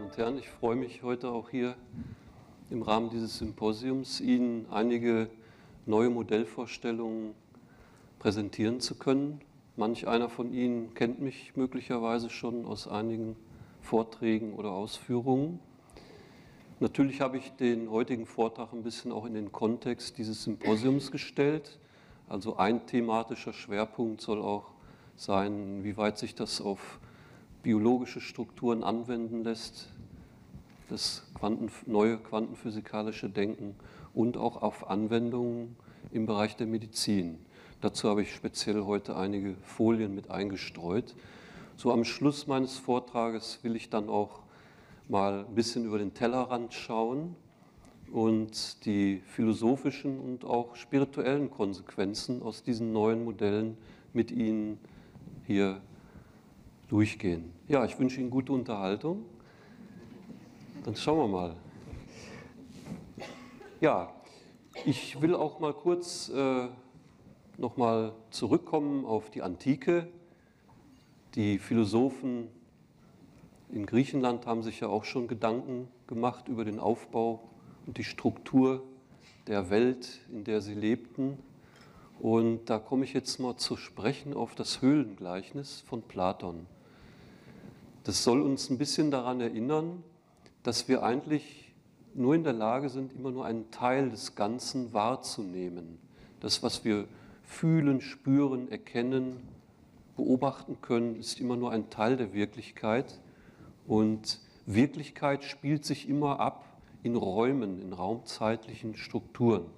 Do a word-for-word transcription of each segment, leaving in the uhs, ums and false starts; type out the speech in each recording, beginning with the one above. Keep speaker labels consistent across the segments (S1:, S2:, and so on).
S1: und Herren, ich freue mich heute auch hier im Rahmen dieses Symposiums Ihnen einige neue Modellvorstellungen präsentieren zu können. Manch einer von Ihnen kennt mich möglicherweise schon aus einigen Vorträgen oder Ausführungen. Natürlich habe ich den heutigen Vortrag ein bisschen auch in den Kontext dieses Symposiums gestellt. Also ein thematischer Schwerpunkt soll auch sein, wie weit sich das auf biologische Strukturen anwenden lässt, das Quanten, neue quantenphysikalische Denken und auch auf Anwendungen im Bereich der Medizin. Dazu habe ich speziell heute einige Folien mit eingestreut. So am Schluss meines Vortrages will ich dann auch mal ein bisschen über den Tellerrand schauen und die philosophischen und auch spirituellen Konsequenzen aus diesen neuen Modellen mit Ihnen hier durchgehen. Ja, ich wünsche Ihnen gute Unterhaltung. Dann schauen wir mal. Ja, ich will auch mal kurz äh, nochmal zurückkommen auf die Antike. Die Philosophen in Griechenland haben sich ja auch schon Gedanken gemacht über den Aufbau und die Struktur der Welt, in der sie lebten. Und da komme ich jetzt mal zu sprechen auf das Höhlengleichnis von Platon. Das soll uns ein bisschen daran erinnern, dass wir eigentlich nur in der Lage sind, immer nur einen Teil des Ganzen wahrzunehmen. Das, was wir fühlen, spüren, erkennen, beobachten können, ist immer nur ein Teil der Wirklichkeit. Und Wirklichkeit spielt sich immer ab in Räumen, in raumzeitlichen Strukturen.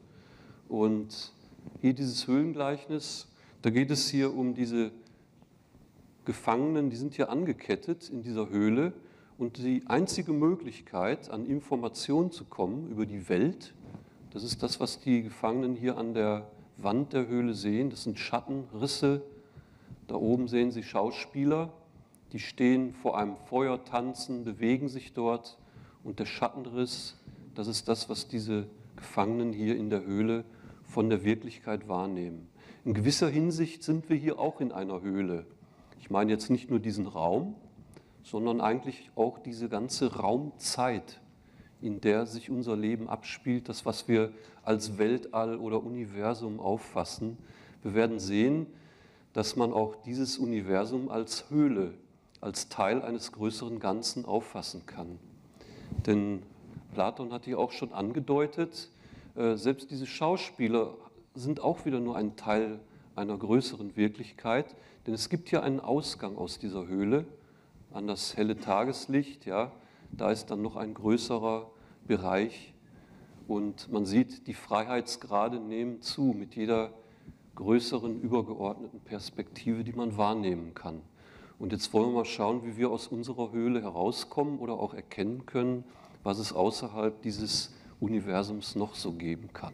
S1: Und hier dieses Höhlengleichnis, da geht es hier um diese Gefangenen, die sind hier angekettet in dieser Höhle und die einzige Möglichkeit, an Informationen zu kommen über die Welt, das ist das, was die Gefangenen hier an der Wand der Höhle sehen, das sind Schattenrisse, da oben sehen Sie Schauspieler, die stehen vor einem Feuer, tanzen, bewegen sich dort und der Schattenriss, das ist das, was diese Gefangenen hier in der Höhle von der Wirklichkeit wahrnehmen. In gewisser Hinsicht sind wir hier auch in einer Höhle. Ich meine jetzt nicht nur diesen Raum, sondern eigentlich auch diese ganze Raumzeit, in der sich unser Leben abspielt, das, was wir als Weltall oder Universum auffassen. Wir werden sehen, dass man auch dieses Universum als Höhle, als Teil eines größeren Ganzen auffassen kann. Denn Platon hat hier auch schon angedeutet, selbst diese Schauspieler sind auch wieder nur ein Teil einer größeren Wirklichkeit, denn es gibt hier einen Ausgang aus dieser Höhle an das helle Tageslicht, ja, da ist dann noch ein größerer Bereich und man sieht, die Freiheitsgrade nehmen zu mit jeder größeren, übergeordneten Perspektive, die man wahrnehmen kann. Und jetzt wollen wir mal schauen, wie wir aus unserer Höhle herauskommen oder auch erkennen können, was es außerhalb dieses Universums noch so geben kann.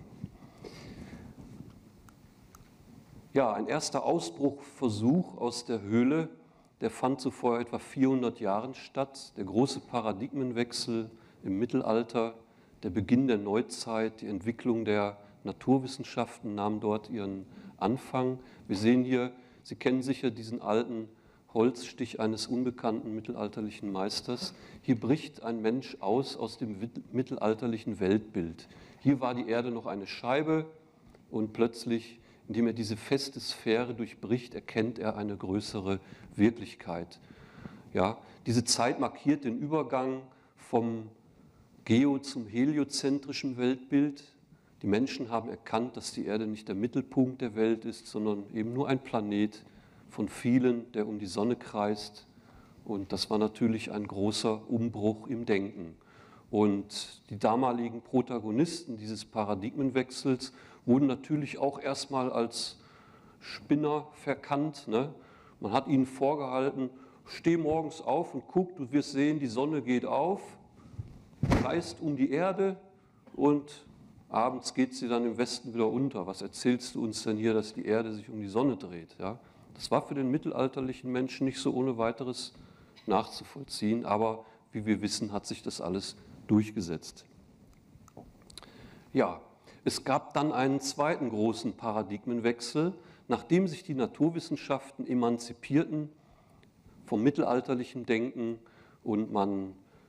S1: Ja, ein erster Ausbruchversuch aus der Höhle, der fand so vor etwa vierhundert Jahren statt. Der große Paradigmenwechsel im Mittelalter, der Beginn der Neuzeit, die Entwicklung der Naturwissenschaften nahm dort ihren Anfang. Wir sehen hier, Sie kennen sicher diesen alten Holzstich eines unbekannten mittelalterlichen Meisters. Hier bricht ein Mensch aus aus dem mittelalterlichen Weltbild. Hier war die Erde noch eine Scheibe und plötzlich, indem er diese feste Sphäre durchbricht, erkennt er eine größere Wirklichkeit. Ja, diese Zeit markiert den Übergang vom geo- zum heliozentrischen Weltbild. Die Menschen haben erkannt, dass die Erde nicht der Mittelpunkt der Welt ist, sondern eben nur ein Planet von vielen, der um die Sonne kreist. Und das war natürlich ein großer Umbruch im Denken. Und die damaligen Protagonisten dieses Paradigmenwechsels wurden natürlich auch erstmal als Spinner verkannt. Ne? Man hat ihnen vorgehalten, steh morgens auf und guck, du wirst sehen, die Sonne geht auf, kreist um die Erde und abends geht sie dann im Westen wieder unter. Was erzählst du uns denn hier, dass die Erde sich um die Sonne dreht? Ja? Das war für den mittelalterlichen Menschen nicht so ohne weiteres nachzuvollziehen, aber wie wir wissen, hat sich das alles durchgesetzt. Ja, es gab dann einen zweiten großen Paradigmenwechsel, nachdem sich die Naturwissenschaften emanzipierten vom mittelalterlichen Denken und man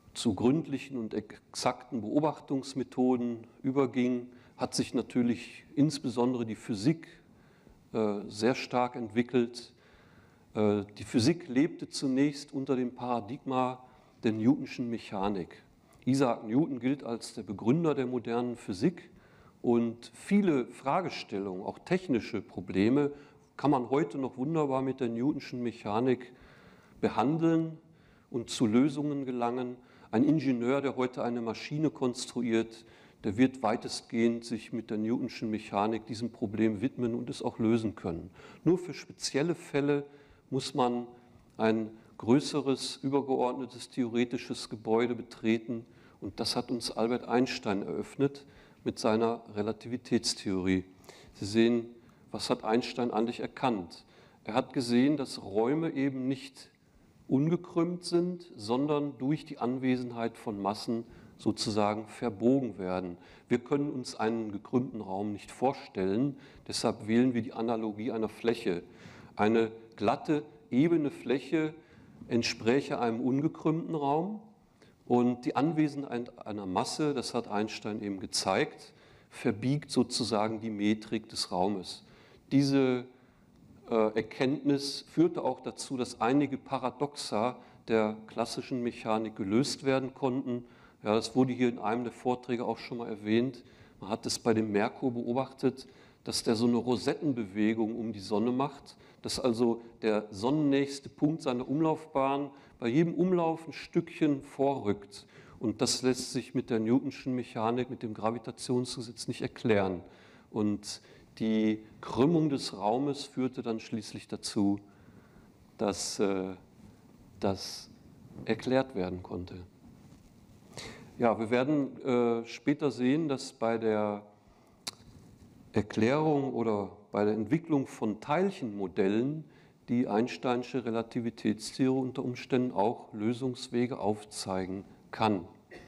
S1: zu gründlichen und exakten Beobachtungsmethoden überging, hat sich natürlich insbesondere die Physik äh, sehr stark entwickelt. Äh, die Physik lebte zunächst unter dem Paradigma der Newtonschen Mechanik. Isaac Newton gilt als der Begründer der modernen Physik und viele Fragestellungen, auch technische Probleme, kann man heute noch wunderbar mit der Newtonschen Mechanik behandeln und zu Lösungen gelangen. Ein Ingenieur, der heute eine Maschine konstruiert, der wird weitestgehend sich mit der Newtonschen Mechanik diesem Problem widmen und es auch lösen können. Nur für spezielle Fälle muss man ein größeres, übergeordnetes theoretisches Gebäude betreten und das hat uns Albert Einstein eröffnet mit seiner Relativitätstheorie. Sie sehen, was hat Einstein eigentlich erkannt? Er hat gesehen, dass Räume eben nicht ungekrümmt sind, sondern durch die Anwesenheit von Massen sozusagen verbogen werden. Wir können uns einen gekrümmten Raum nicht vorstellen, deshalb wählen wir die Analogie einer Fläche. Eine glatte, ebene Fläche entspräche einem ungekrümmten Raum und die Anwesenheit einer Masse, das hat Einstein eben gezeigt, verbiegt sozusagen die Metrik des Raumes. Diese äh, Erkenntnis führte auch dazu, dass einige Paradoxa der klassischen Mechanik gelöst werden konnten. Ja, das wurde hier in einem der Vorträge auch schon mal erwähnt. Man hat es bei dem Merkur beobachtet, dass der so eine Rosettenbewegung um die Sonne macht, dass also der sonnennächste Punkt seiner Umlaufbahn bei jedem Umlauf ein Stückchen vorrückt. Und das lässt sich mit der Newtonschen Mechanik, mit dem Gravitationsgesetz nicht erklären. Und die Krümmung des Raumes führte dann schließlich dazu, dass äh, das erklärt werden konnte. Ja, wir werden äh, später sehen, dass bei der Erklärung oder bei der Entwicklung von Teilchenmodellen die Einsteinsche Relativitätstheorie unter Umständen auch Lösungswege aufzeigen kann.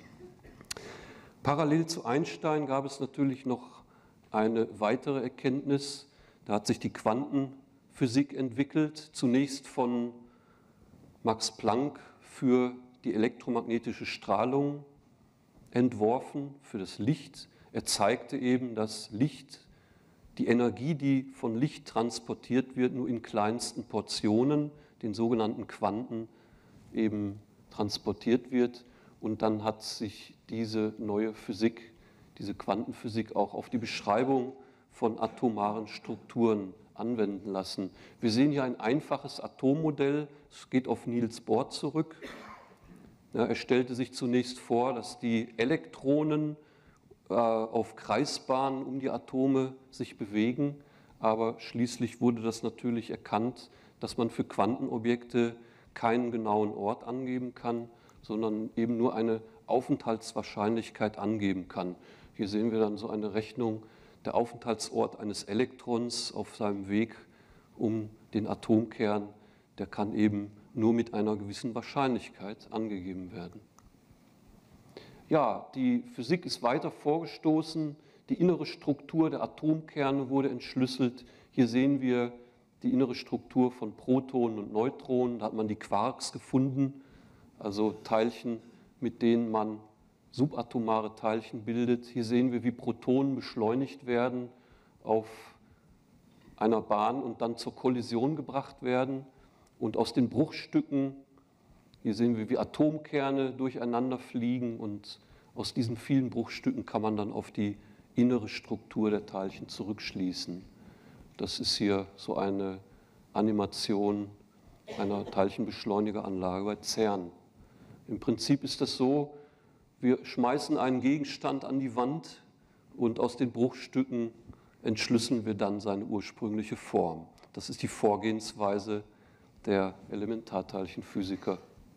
S1: Parallel zu Einstein gab es natürlich noch eine weitere Erkenntnis. Da hat sich die Quantenphysik entwickelt, zunächst von Max Planck für die elektromagnetische Strahlung entworfen, für das Licht. Er zeigte eben, dass Licht, die Energie, die von Licht transportiert wird, nur in kleinsten Portionen, den sogenannten Quanten, eben transportiert wird. Und dann hat sich diese neue Physik, diese Quantenphysik auch auf die Beschreibung von atomaren Strukturen anwenden lassen. Wir sehen hier ein einfaches Atommodell, es geht auf Niels Bohr zurück. Ja, er stellte sich zunächst vor, dass die Elektronen äh, auf Kreisbahnen um die Atome sich bewegen, aber schließlich wurde das natürlich erkannt, dass man für Quantenobjekte keinen genauen Ort angeben kann, sondern eben nur eine Aufenthaltswahrscheinlichkeit angeben kann. Hier sehen wir dann so eine Rechnung, der Aufenthaltsort eines Elektrons auf seinem Weg um den Atomkern, der kann eben nur mit einer gewissen Wahrscheinlichkeit angegeben werden. Ja, die Physik ist weiter vorgestoßen, die innere Struktur der Atomkerne wurde entschlüsselt. Hier sehen wir die innere Struktur von Protonen und Neutronen, da hat man die Quarks gefunden, also Teilchen, mit denen man subatomare Teilchen bildet. Hier sehen wir, wie Protonen beschleunigt werden auf einer Bahn und dann zur Kollision gebracht werden. Und aus den Bruchstücken, hier sehen wir, wie Atomkerne durcheinander fliegen und aus diesen vielen Bruchstücken kann man dann auf die innere Struktur der Teilchen zurückschließen. Das ist hier so eine Animation einer Teilchenbeschleunigeranlage bei CERN. Im Prinzip ist das so, wir schmeißen einen Gegenstand an die Wand und aus den Bruchstücken entschlüsseln wir dann seine ursprüngliche Form. Das ist die Vorgehensweise der Elementarteilchenphysiker.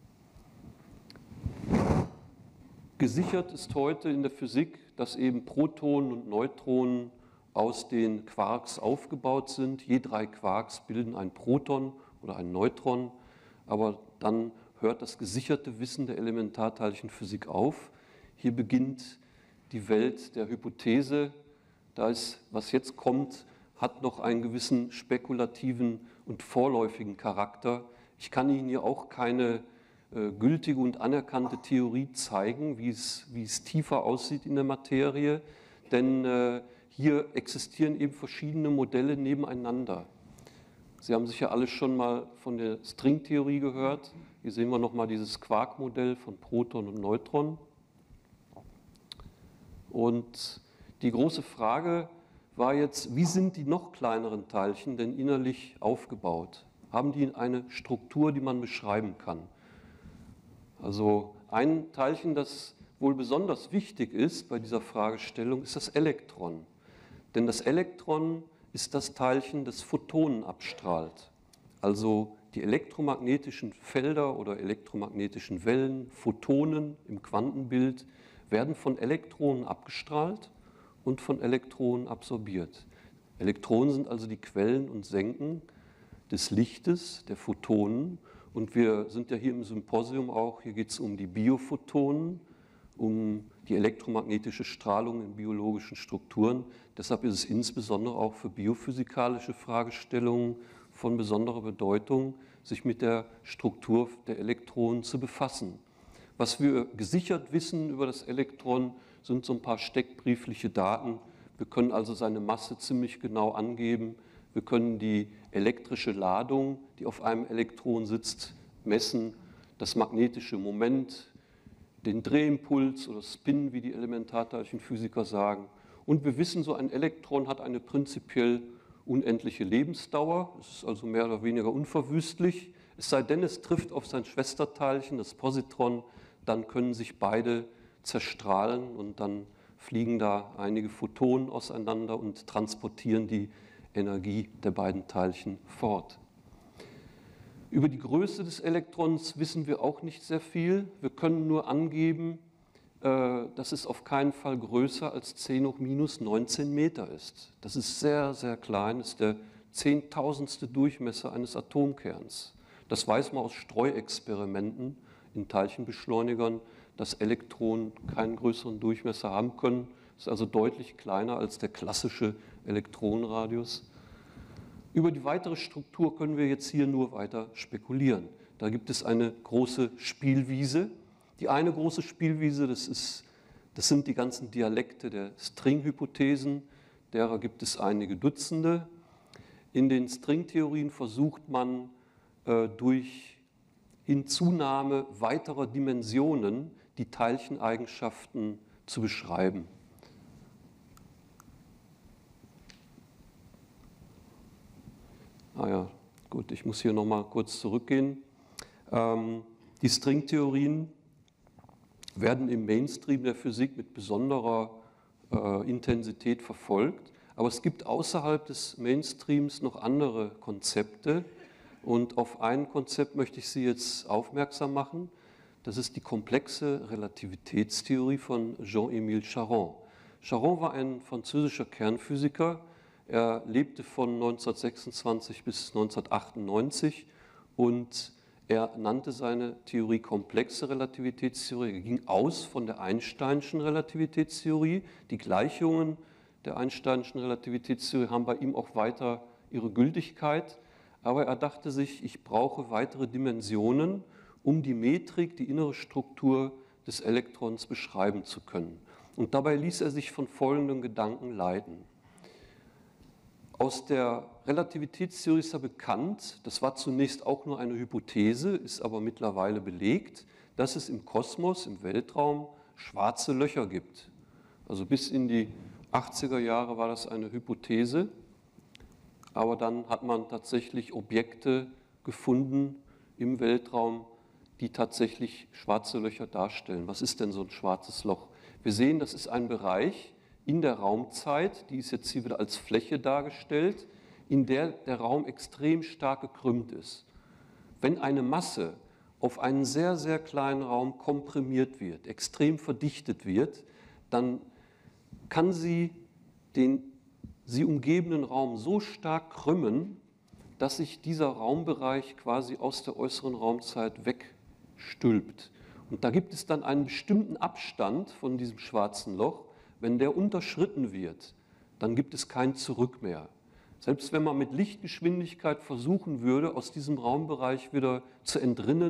S1: Gesichert ist heute in der Physik, dass eben Protonen und Neutronen aus den Quarks aufgebaut sind. Je drei Quarks bilden ein Proton oder ein Neutron, aber dann hört das gesicherte Wissen der Elementarteilchenphysik auf. Hier beginnt die Welt der Hypothese. Da ist, was jetzt kommt, hat noch einen gewissen spekulativen und vorläufigen Charakter. Ich kann Ihnen hier auch keine äh, gültige und anerkannte Theorie zeigen, wie es, wie es tiefer aussieht in der Materie, denn äh, hier existieren eben verschiedene Modelle nebeneinander. Sie haben sicher alle schon mal von der Stringtheorie gehört. Hier sehen wir nochmal dieses Quark-Modell von Proton und Neutron. Und die große Frage war jetzt, wie sind die noch kleineren Teilchen denn innerlich aufgebaut? Haben die eine Struktur, die man beschreiben kann? Also ein Teilchen, das wohl besonders wichtig ist bei dieser Fragestellung, ist das Elektron. Denn das Elektron ist das Teilchen, das Photonen abstrahlt. Also die elektromagnetischen Felder oder elektromagnetischen Wellen, Photonen im Quantenbild, werden von Elektronen abgestrahlt und von Elektronen absorbiert. Elektronen sind also die Quellen und Senken des Lichtes, der Photonen. Und wir sind ja hier im Symposium auch, hier geht es um die Biophotonen, um die elektromagnetische Strahlung in biologischen Strukturen. Deshalb ist es insbesondere auch für biophysikalische Fragestellungen von besonderer Bedeutung, sich mit der Struktur der Elektronen zu befassen. Was wir gesichert wissen über das Elektron, sind so ein paar steckbriefliche Daten. Wir können also seine Masse ziemlich genau angeben. Wir können die elektrische Ladung, die auf einem Elektron sitzt, messen, das magnetische Moment, den Drehimpuls oder Spin, wie die Elementarteilchenphysiker sagen. Und wir wissen, so ein Elektron hat eine prinzipiell unendliche Lebensdauer. Es ist also mehr oder weniger unverwüstlich. Es sei denn, es trifft auf sein Schwesterteilchen, das Positron, dann können sich beide zerstrahlen und dann fliegen da einige Photonen auseinander und transportieren die Energie der beiden Teilchen fort. Über die Größe des Elektrons wissen wir auch nicht sehr viel. Wir können nur angeben, dass es auf keinen Fall größer als zehn hoch minus neunzehn Meter ist. Das ist sehr, sehr klein, das ist der zehntausendstel Durchmesser eines Atomkerns. Das weiß man aus Streuexperimenten in Teilchenbeschleunigern, dass Elektronen keinen größeren Durchmesser haben können. Das ist also deutlich kleiner als der klassische Elektronenradius. Über die weitere Struktur können wir jetzt hier nur weiter spekulieren. Da gibt es eine große Spielwiese. Die eine große Spielwiese, das, ist, das sind die ganzen Dialekte der Stringhypothesen, derer gibt es einige Dutzende. In den Stringtheorien versucht man äh, durch Hinzunahme weiterer Dimensionen die Teilcheneigenschaften zu beschreiben. Ah ja, gut, ich muss hier nochmal kurz zurückgehen. Ähm, die Stringtheorien werden im Mainstream der Physik mit besonderer äh, Intensität verfolgt. Aber es gibt außerhalb des Mainstreams noch andere Konzepte. Und auf ein Konzept möchte ich Sie jetzt aufmerksam machen. Das ist die komplexe Relativitätstheorie von Jean-Émile Charron. Charron war ein französischer Kernphysiker. Er lebte von neunzehnhundertsechsundzwanzig bis neunzehnhundertachtundneunzig und er nannte seine Theorie komplexe Relativitätstheorie. Er ging aus von der Einsteinschen Relativitätstheorie. Die Gleichungen der Einsteinschen Relativitätstheorie haben bei ihm auch weiter ihre Gültigkeit. Aber er dachte sich, ich brauche weitere Dimensionen, um die Metrik, die innere Struktur des Elektrons beschreiben zu können. Und dabei ließ er sich von folgenden Gedanken leiten. Aus der Relativitätstheorie ist ja bekannt, das war zunächst auch nur eine Hypothese, ist aber mittlerweile belegt, dass es im Kosmos, im Weltraum, schwarze Löcher gibt. Also bis in die achtziger Jahre war das eine Hypothese, aber dann hat man tatsächlich Objekte gefunden im Weltraum, die tatsächlich schwarze Löcher darstellen. Was ist denn so ein schwarzes Loch? Wir sehen, das ist ein Bereich in der Raumzeit, die ist jetzt hier wieder als Fläche dargestellt, in der der Raum extrem stark gekrümmt ist. Wenn eine Masse auf einen sehr, sehr kleinen Raum komprimiert wird, extrem verdichtet wird, dann kann sie den sie umgebenden Raum so stark krümmen, dass sich dieser Raumbereich quasi aus der äußeren Raumzeit wegstülpt. Und da gibt es dann einen bestimmten Abstand von diesem schwarzen Loch. Wenn der unterschritten wird, dann gibt es kein Zurück mehr. Selbst wenn man mit Lichtgeschwindigkeit versuchen würde, aus diesem Raumbereich wieder zu entrinnen,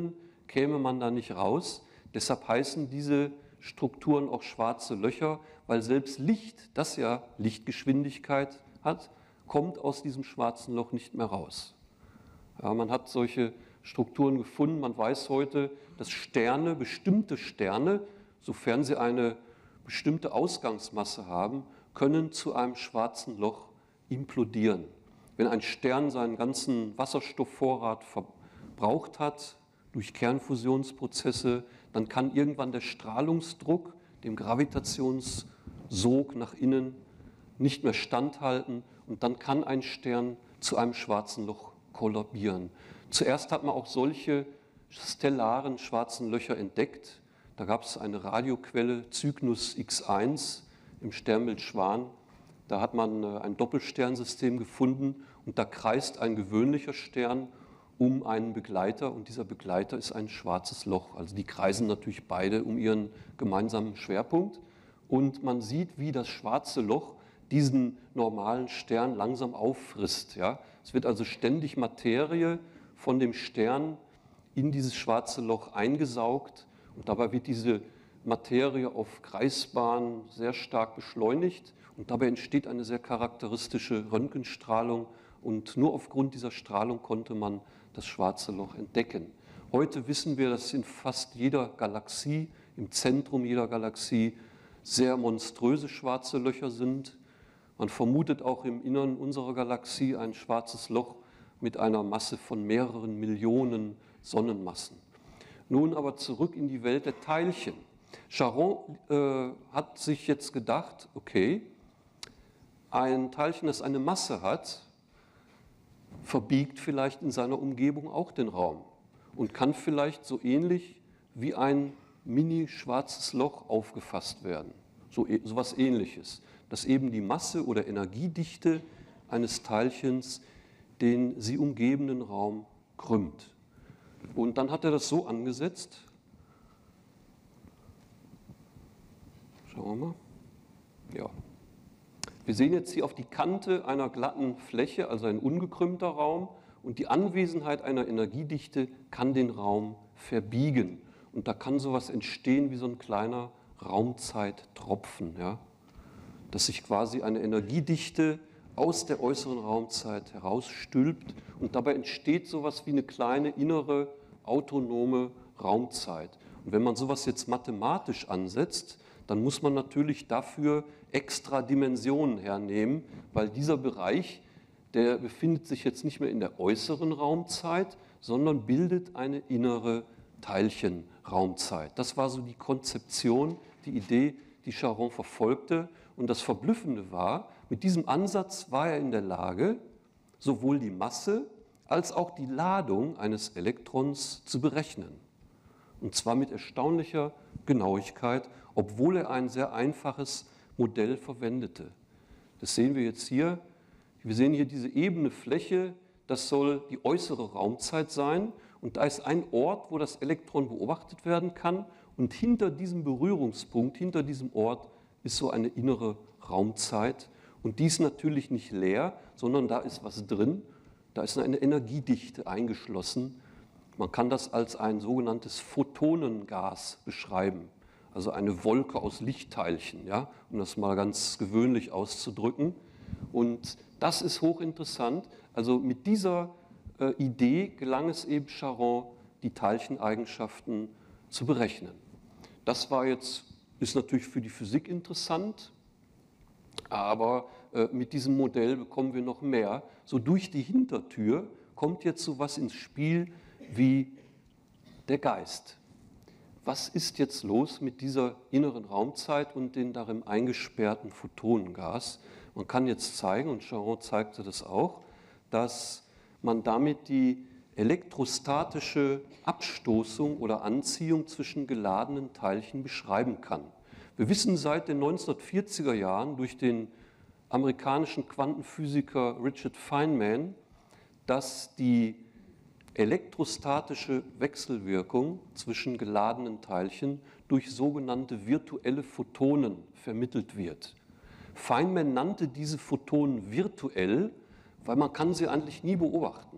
S1: käme man da nicht raus. Deshalb heißen diese Strukturen auch schwarze Löcher, weil selbst Licht, das ja Lichtgeschwindigkeit hat, kommt aus diesem schwarzen Loch nicht mehr raus. Ja, man hat solche Strukturen gefunden. Man weiß heute, dass Sterne, bestimmte Sterne, sofern sie eine bestimmte Ausgangsmasse haben, können zu einem schwarzen Loch implodieren. Wenn ein Stern seinen ganzen Wasserstoffvorrat verbraucht hat durch Kernfusionsprozesse, dann kann irgendwann der Strahlungsdruck dem Gravitationssog nach innen nicht mehr standhalten und dann kann ein Stern zu einem schwarzen Loch kollabieren. Zuerst hat man auch solche stellaren schwarzen Löcher entdeckt. Da gab es eine Radioquelle, Cygnus X eins im Sternbild Schwan. Da hat man ein Doppelsternsystem gefunden und da kreist ein gewöhnlicher Stern um einen Begleiter und dieser Begleiter ist ein schwarzes Loch. Also die kreisen natürlich beide um ihren gemeinsamen Schwerpunkt und man sieht, wie das schwarze Loch diesen normalen Stern langsam auffrisst. Ja? Es wird also ständig Materie von dem Stern in dieses schwarze Loch eingesaugt und dabei wird diese Materie auf Kreisbahn sehr stark beschleunigt und dabei entsteht eine sehr charakteristische Röntgenstrahlung und nur aufgrund dieser Strahlung konnte man das schwarze Loch entdecken. Heute wissen wir, dass in fast jeder Galaxie, im Zentrum jeder Galaxie, sehr monströse schwarze Löcher sind. Man vermutet auch im Innern unserer Galaxie ein schwarzes Loch mit einer Masse von mehreren Millionen Sonnenmassen. Nun aber zurück in die Welt der Teilchen. Charon äh, hat sich jetzt gedacht, okay, ein Teilchen, das eine Masse hat, verbiegt vielleicht in seiner Umgebung auch den Raum und kann vielleicht so ähnlich wie ein mini-schwarzes Loch aufgefasst werden. So etwas Ähnliches, dass eben die Masse oder Energiedichte eines Teilchens den sie umgebenden Raum krümmt. Und dann hat er das so angesetzt. Schauen wir mal. Ja. Wir sehen jetzt hier auf die Kante einer glatten Fläche, also ein ungekrümmter Raum, und die Anwesenheit einer Energiedichte kann den Raum verbiegen. Und da kann sowas entstehen wie so ein kleiner Raumzeittropfen, ja? Dass sich quasi eine Energiedichte aus der äußeren Raumzeit herausstülpt und dabei entsteht sowas wie eine kleine innere autonome Raumzeit. Und wenn man sowas jetzt mathematisch ansetzt, dann muss man natürlich dafür extra Dimensionen hernehmen, weil dieser Bereich, der befindet sich jetzt nicht mehr in der äußeren Raumzeit, sondern bildet eine innere Teilchenraumzeit. Das war so die Konzeption, die Idee, die Charon verfolgte. Und das Verblüffende war, mit diesem Ansatz war er in der Lage, sowohl die Masse als auch die Ladung eines Elektrons zu berechnen. Und zwar mit erstaunlicher Genauigkeit, obwohl er ein sehr einfaches Modell verwendete. Das sehen wir jetzt hier. Wir sehen hier diese ebene Fläche, das soll die äußere Raumzeit sein. Und da ist ein Ort, wo das Elektron beobachtet werden kann. Und hinter diesem Berührungspunkt, hinter diesem Ort, ist so eine innere Raumzeit. Und die ist natürlich nicht leer, sondern da ist was drin. Da ist eine Energiedichte eingeschlossen. Man kann das als ein sogenanntes Photonengas beschreiben. Also eine Wolke aus Lichtteilchen, ja, um das mal ganz gewöhnlich auszudrücken. Und das ist hochinteressant. Also mit dieser äh, Idee gelang es eben Charon, die Teilcheneigenschaften zu berechnen. Das war jetzt, ist natürlich für die Physik interessant, aber äh, mit diesem Modell bekommen wir noch mehr. So durch die Hintertür kommt jetzt so was ins Spiel wie der Geist. Was ist jetzt los mit dieser inneren Raumzeit und den darin eingesperrten Photonengas? Man kann jetzt zeigen, und Charon zeigte das auch, dass man damit die elektrostatische Abstoßung oder Anziehung zwischen geladenen Teilchen beschreiben kann. Wir wissen seit den neunzehnhundertvierziger Jahren durch den amerikanischen Quantenphysiker Richard Feynman, dass die elektrostatische Wechselwirkung zwischen geladenen Teilchen durch sogenannte virtuelle Photonen vermittelt wird. Feynman nannte diese Photonen virtuell, weil man kann sie eigentlich nie beobachten.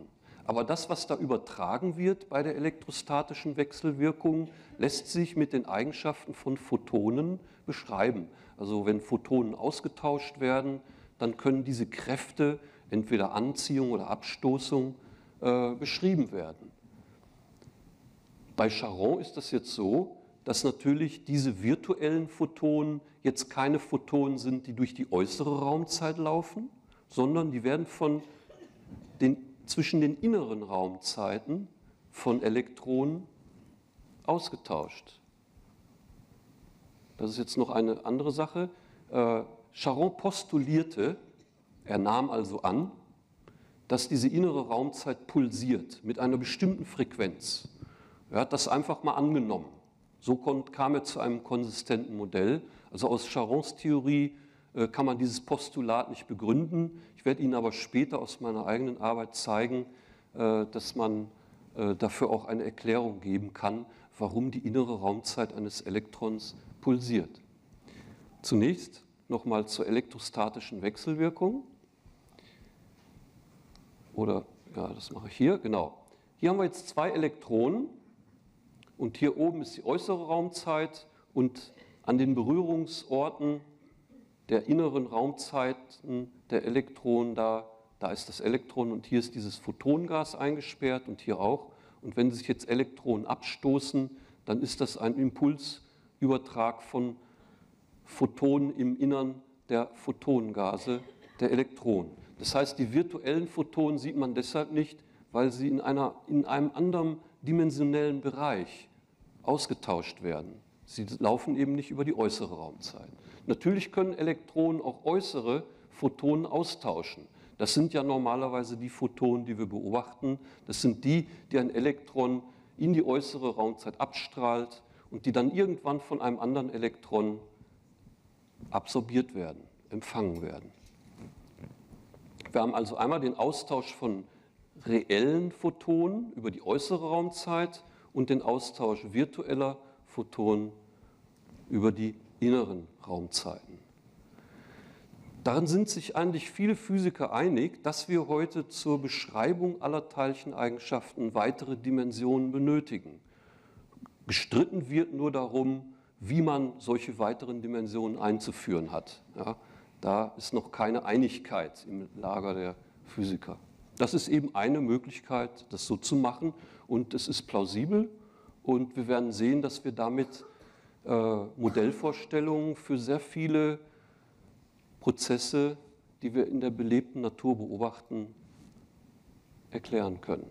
S1: Aber das, was da übertragen wird bei der elektrostatischen Wechselwirkung, lässt sich mit den Eigenschaften von Photonen beschreiben. Also wenn Photonen ausgetauscht werden, dann können diese Kräfte, entweder Anziehung oder Abstoßung, äh, beschrieben werden. Bei Charron ist das jetzt so, dass natürlich diese virtuellen Photonen jetzt keine Photonen sind, die durch die äußere Raumzeit laufen, sondern die werden von den, zwischen den inneren Raumzeiten von Elektronen ausgetauscht. Das ist jetzt noch eine andere Sache. Äh, Charron postulierte, er nahm also an, dass diese innere Raumzeit pulsiert mit einer bestimmten Frequenz. Er hat das einfach mal angenommen. So kam er zu einem konsistenten Modell. Also aus Charrons Theorie äh, kann man dieses Postulat nicht begründen. Ich werde Ihnen aber später aus meiner eigenen Arbeit zeigen, äh, dass man äh, dafür auch eine Erklärung geben kann, warum die innere Raumzeit eines Elektrons pulsiert. Zunächst nochmal zur elektrostatischen Wechselwirkung. Oder, ja, das mache ich hier, genau. Hier haben wir jetzt zwei Elektronen. Und hier oben ist die äußere Raumzeit und an den Berührungsorten der inneren Raumzeiten der Elektronen, da, da ist das Elektron und hier ist dieses Photongas eingesperrt und hier auch. Und wenn sich jetzt Elektronen abstoßen, dann ist das ein Impulsübertrag von Photonen im Innern der Photongase der Elektronen. Das heißt, die virtuellen Photonen sieht man deshalb nicht, weil sie in, einer, in einem anderen dimensionellen Bereich ausgetauscht werden. Sie laufen eben nicht über die äußere Raumzeit. Natürlich können Elektronen auch äußere Photonen austauschen. Das sind ja normalerweise die Photonen, die wir beobachten. Das sind die, die ein Elektron in die äußere Raumzeit abstrahlt und die dann irgendwann von einem anderen Elektron absorbiert werden, empfangen werden. Wir haben also einmal den Austausch von reellen Photonen über die äußere Raumzeit und den Austausch virtueller Photonen über die inneren Raumzeiten. Darin sind sich eigentlich viele Physiker einig, dass wir heute zur Beschreibung aller Teilcheneigenschaften weitere Dimensionen benötigen. Gestritten wird nur darum, wie man solche weiteren Dimensionen einzuführen hat. Ja, da ist noch keine Einigkeit im Lager der Physiker. Das ist eben eine Möglichkeit, das so zu machen und es ist plausibel und wir werden sehen, dass wir damit äh, Modellvorstellungen für sehr viele Prozesse, die wir in der belebten Natur beobachten, erklären können.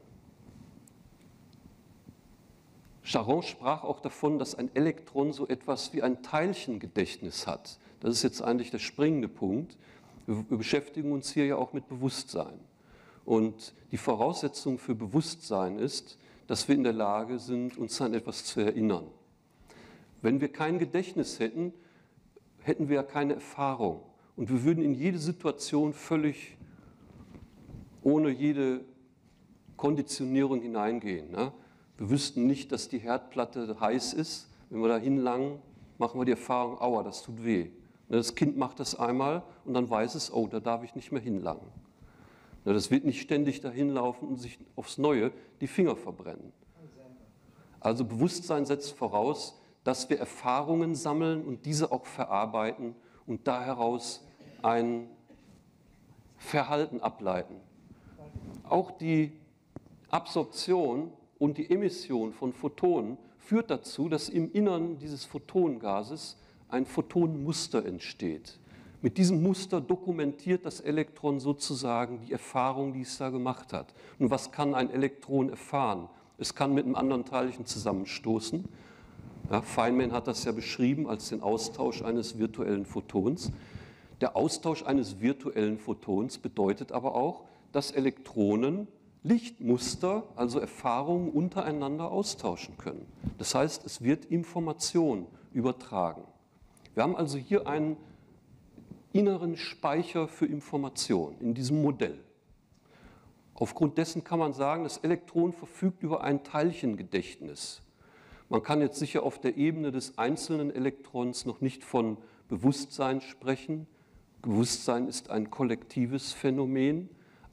S1: Charron sprach auch davon, dass ein Elektron so etwas wie ein Teilchengedächtnis hat. Das ist jetzt eigentlich der springende Punkt. Wir beschäftigen uns hier ja auch mit Bewusstsein. Und die Voraussetzung für Bewusstsein ist, dass wir in der Lage sind, uns an etwas zu erinnern. Wenn wir kein Gedächtnis hätten, hätten wir ja keine Erfahrung. Und wir würden in jede Situation völlig ohne jede Konditionierung hineingehen. Ne? Wir wüssten nicht, dass die Herdplatte heiß ist. Wenn wir da hinlangen, machen wir die Erfahrung, aua, das tut weh. Das Kind macht das einmal und dann weiß es, oh, da darf ich nicht mehr hinlangen. Das wird nicht ständig dahin laufen und sich aufs Neue die Finger verbrennen. Also Bewusstsein setzt voraus, dass wir Erfahrungen sammeln und diese auch verarbeiten und da heraus ein Verhalten ableiten. Auch die Absorption und die Emission von Photonen führt dazu, dass im Innern dieses Photongases ein Photonmuster entsteht. Mit diesem Muster dokumentiert das Elektron sozusagen die Erfahrung, die es da gemacht hat. Und was kann ein Elektron erfahren? Es kann mit einem anderen Teilchen zusammenstoßen. Ja, Feynman hat das ja beschrieben als den Austausch eines virtuellen Photons. Der Austausch eines virtuellen Photons bedeutet aber auch, dass Elektronen Lichtmuster, also Erfahrungen untereinander austauschen können. Das heißt, es wird Information übertragen. Wir haben also hier einen inneren Speicher für Information in diesem Modell. Aufgrund dessen kann man sagen, das Elektron verfügt über ein Teilchengedächtnis. Man kann jetzt sicher auf der Ebene des einzelnen Elektrons noch nicht von Bewusstsein sprechen. Bewusstsein ist ein kollektives Phänomen.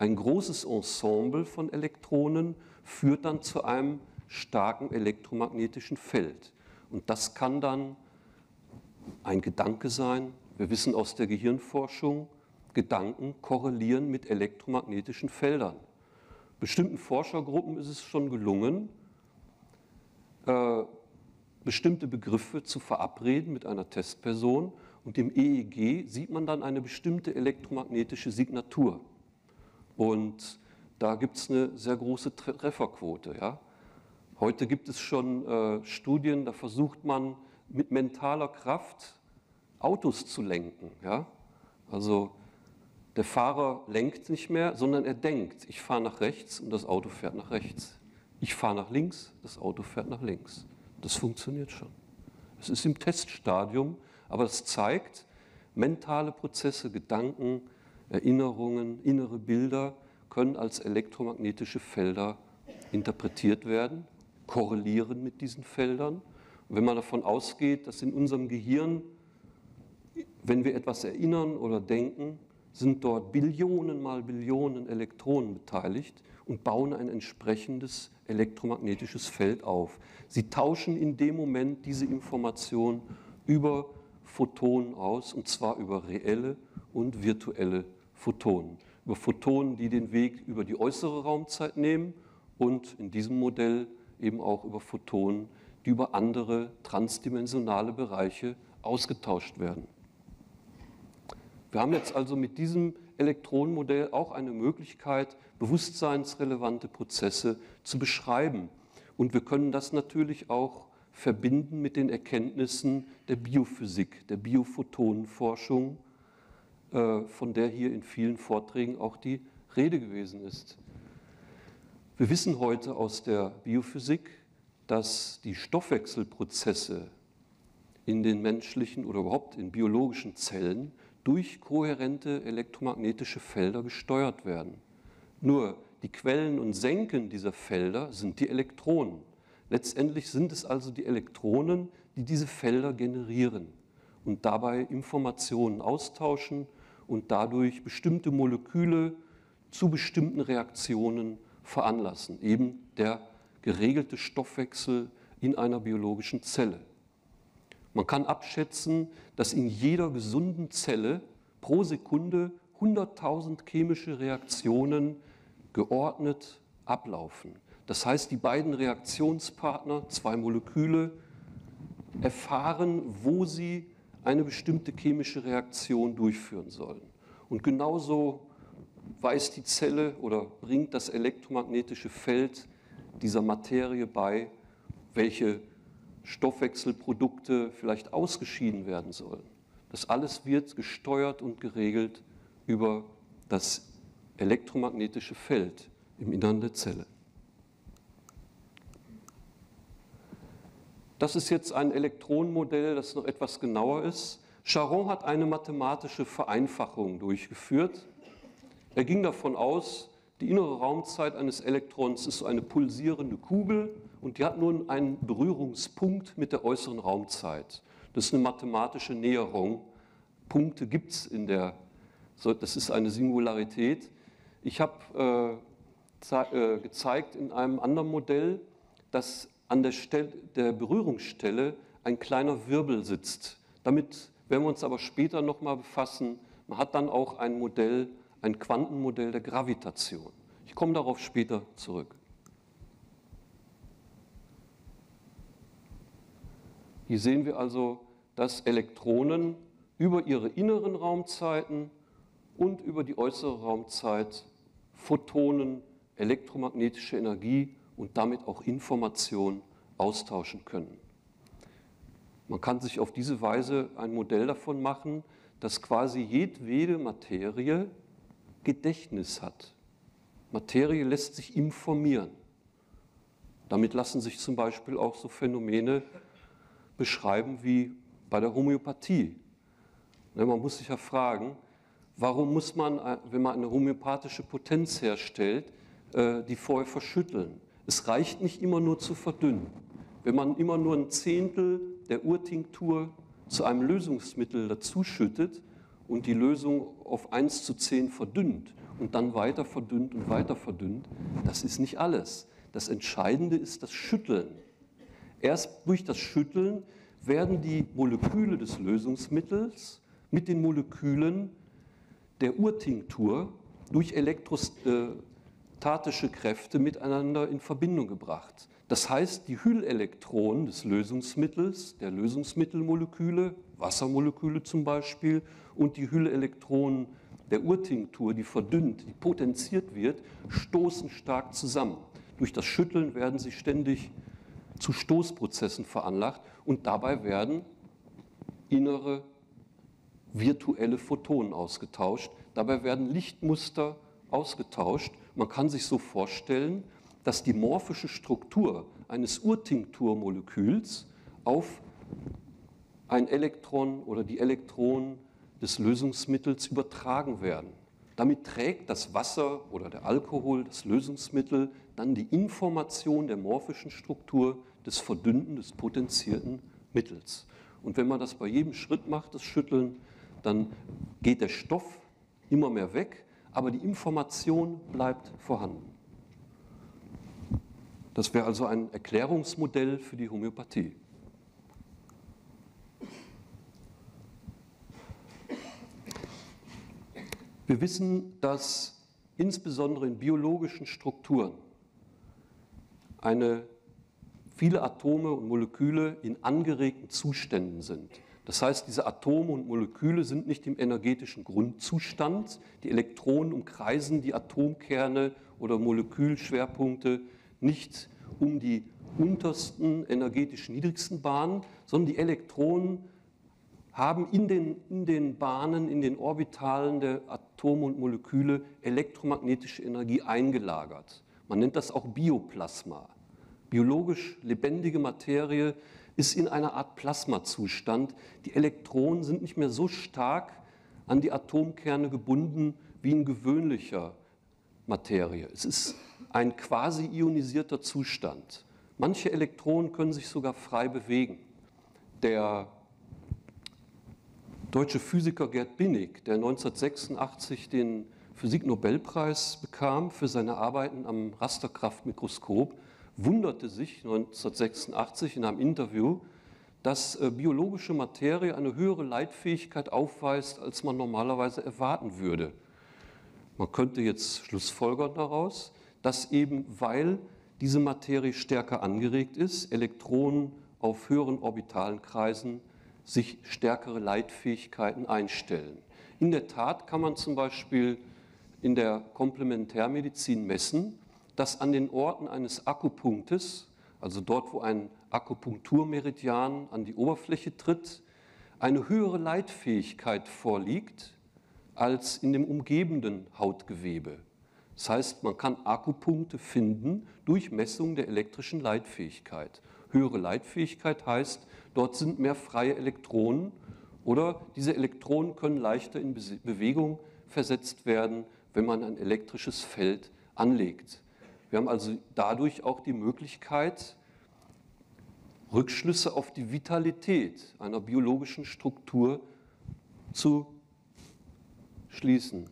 S1: ein großes Ensemble von Elektronen führt dann zu einem starken elektromagnetischen Feld. Und das kann dann ein Gedanke sein. Wir wissen aus der Gehirnforschung, Gedanken korrelieren mit elektromagnetischen Feldern. Bestimmten Forschergruppen ist es schon gelungen, äh, bestimmte Begriffe zu verabreden mit einer Testperson. Und im E E G sieht man dann eine bestimmte elektromagnetische Signatur. Und da gibt es eine sehr große Trefferquote. Ja? Heute gibt es schon äh, Studien, da versucht man mit mentaler Kraft Autos zu lenken. Ja? Also der Fahrer lenkt nicht mehr, sondern er denkt, ich fahre nach rechts und das Auto fährt nach rechts. Ich fahre nach links, das Auto fährt nach links. Das funktioniert schon. Es ist im Teststadium, aber es zeigt, mentale Prozesse, Gedanken, Erinnerungen, innere Bilder können als elektromagnetische Felder interpretiert werden, korrelieren mit diesen Feldern. Und wenn man davon ausgeht, dass in unserem Gehirn, wenn wir etwas erinnern oder denken, sind dort Billionen mal Billionen Elektronen beteiligt und bauen ein entsprechendes elektromagnetisches Feld auf. Sie tauschen in dem Moment diese Information über Photonen aus, und zwar über reelle und virtuelle Photonen. Über Photonen, die den Weg über die äußere Raumzeit nehmen, und in diesem Modell eben auch über Photonen, die über andere transdimensionale Bereiche ausgetauscht werden. Wir haben jetzt also mit diesem Elektronenmodell auch eine Möglichkeit, bewusstseinsrelevante Prozesse zu beschreiben. Und wir können das natürlich auch verbinden mit den Erkenntnissen der Biophysik, der Biophotonenforschung, von der hier in vielen Vorträgen auch die Rede gewesen ist. Wir wissen heute aus der Biophysik, dass die Stoffwechselprozesse in den menschlichen oder überhaupt in biologischen Zellen durch kohärente elektromagnetische Felder gesteuert werden. Nur die Quellen und Senken dieser Felder sind die Elektronen. Letztendlich sind es also die Elektronen, die diese Felder generieren und dabei Informationen austauschen und dadurch bestimmte Moleküle zu bestimmten Reaktionen veranlassen. Eben der geregelte Stoffwechsel in einer biologischen Zelle. Man kann abschätzen, dass in jeder gesunden Zelle pro Sekunde hunderttausend chemische Reaktionen geordnet ablaufen. Das heißt, die beiden Reaktionspartner, zwei Moleküle, erfahren, wo sie eine bestimmte chemische Reaktion durchführen sollen. Und genauso weiß die Zelle oder bringt das elektromagnetische Feld dieser Materie bei, welche Stoffwechselprodukte vielleicht ausgeschieden werden sollen. Das alles wird gesteuert und geregelt über das elektromagnetische Feld im Innern der Zelle. Das ist jetzt ein Elektronenmodell, das noch etwas genauer ist. Charron hat eine mathematische Vereinfachung durchgeführt. Er ging davon aus, die innere Raumzeit eines Elektrons ist so eine pulsierende Kugel und die hat nun einen Berührungspunkt mit der äußeren Raumzeit. Das ist eine mathematische Näherung. Punkte gibt es in der, das ist eine Singularität. Ich habe äh, gezeigt in einem anderen Modell, dass an der, Stelle, der Berührungsstelle ein kleiner Wirbel sitzt. Damit werden wir uns aber später nochmal befassen. Man hat dann auch ein Modell, ein Quantenmodell der Gravitation. Ich komme darauf später zurück. Hier sehen wir also, dass Elektronen über ihre inneren Raumzeiten und über die äußere Raumzeit Photonen, elektromagnetische Energie und damit auch Information austauschen können. Man kann sich auf diese Weise ein Modell davon machen, dass quasi jedwede Materie Gedächtnis hat. Materie lässt sich informieren. Damit lassen sich zum Beispiel auch so Phänomene beschreiben wie bei der Homöopathie. Man muss sich ja fragen, warum muss man, wenn man eine homöopathische Potenz herstellt, die vorher verschütteln? Es reicht nicht immer nur zu verdünnen. Wenn man immer nur ein Zehntel der Urtinktur zu einem Lösungsmittel dazuschüttet und die Lösung auf eins zu zehn verdünnt und dann weiter verdünnt und weiter verdünnt. Das ist nicht alles. Das Entscheidende ist das Schütteln. Erst durch das Schütteln werden die Moleküle des Lösungsmittels mit den Molekülen der Urtinktur durch elektrostatische Kräfte miteinander in Verbindung gebracht. Das heißt, die Hüllelektronen des Lösungsmittels, der Lösungsmittelmoleküle, Wassermoleküle zum Beispiel, und die Hüllelektronen der Urtinktur, die verdünnt, die potenziert wird, stoßen stark zusammen. Durch das Schütteln werden sie ständig zu Stoßprozessen veranlagt und dabei werden innere virtuelle Photonen ausgetauscht. Dabei werden Lichtmuster ausgetauscht. Man kann sich so vorstellen, dass die morphische Struktur eines Urtinkturmoleküls auf ein Elektron oder die Elektronen des Lösungsmittels übertragen werden. Damit trägt das Wasser oder der Alkohol, das Lösungsmittel, dann die Information der morphischen Struktur des verdünnten, des potenzierten Mittels. Und wenn man das bei jedem Schritt macht, das Schütteln, dann geht der Stoff immer mehr weg, aber die Information bleibt vorhanden. Das wäre also ein Erklärungsmodell für die Homöopathie. Wir wissen, dass insbesondere in biologischen Strukturen eine, viele Atome und Moleküle in angeregten Zuständen sind. Das heißt, diese Atome und Moleküle sind nicht im energetischen Grundzustand. Die Elektronen umkreisen die Atomkerne oder Molekülschwerpunkte nicht um die untersten, energetisch niedrigsten Bahnen, sondern die Elektronen haben in den, in den Bahnen, in den Orbitalen der Atome und Moleküle elektromagnetische Energie eingelagert. Man nennt das auch Bioplasma. Biologisch lebendige Materie ist in einer Art Plasmazustand. Die Elektronen sind nicht mehr so stark an die Atomkerne gebunden wie in gewöhnlicher Materie. Es ist ein quasi ionisierter Zustand. Manche Elektronen können sich sogar frei bewegen. Der deutsche Physiker Gerd Binnig, der neunzehnhundertsechsundachtzig den Physiknobelpreis bekam für seine Arbeiten am Rasterkraftmikroskop, wunderte sich neunzehnhundertsechsundachtzig in einem Interview, dass äh, biologische Materie eine höhere Leitfähigkeit aufweist, als man normalerweise erwarten würde. Man könnte jetzt schlussfolgern daraus, dass eben, weil diese Materie stärker angeregt ist, Elektronen auf höheren orbitalen Kreisen sich stärkere Leitfähigkeiten einstellen. In der Tat kann man zum Beispiel in der Komplementärmedizin messen, dass an den Orten eines Akupunktes, also dort, wo ein Akupunkturmeridian an die Oberfläche tritt, eine höhere Leitfähigkeit vorliegt als in dem umgebenden Hautgewebe. Das heißt, man kann Akupunkte finden durch Messung der elektrischen Leitfähigkeit. Höhere Leitfähigkeit heißt, dort sind mehr freie Elektronen oder diese Elektronen können leichter in Bewegung versetzt werden, wenn man ein elektrisches Feld anlegt. Wir haben also dadurch auch die Möglichkeit, Rückschlüsse auf die Vitalität einer biologischen Struktur zu schließen.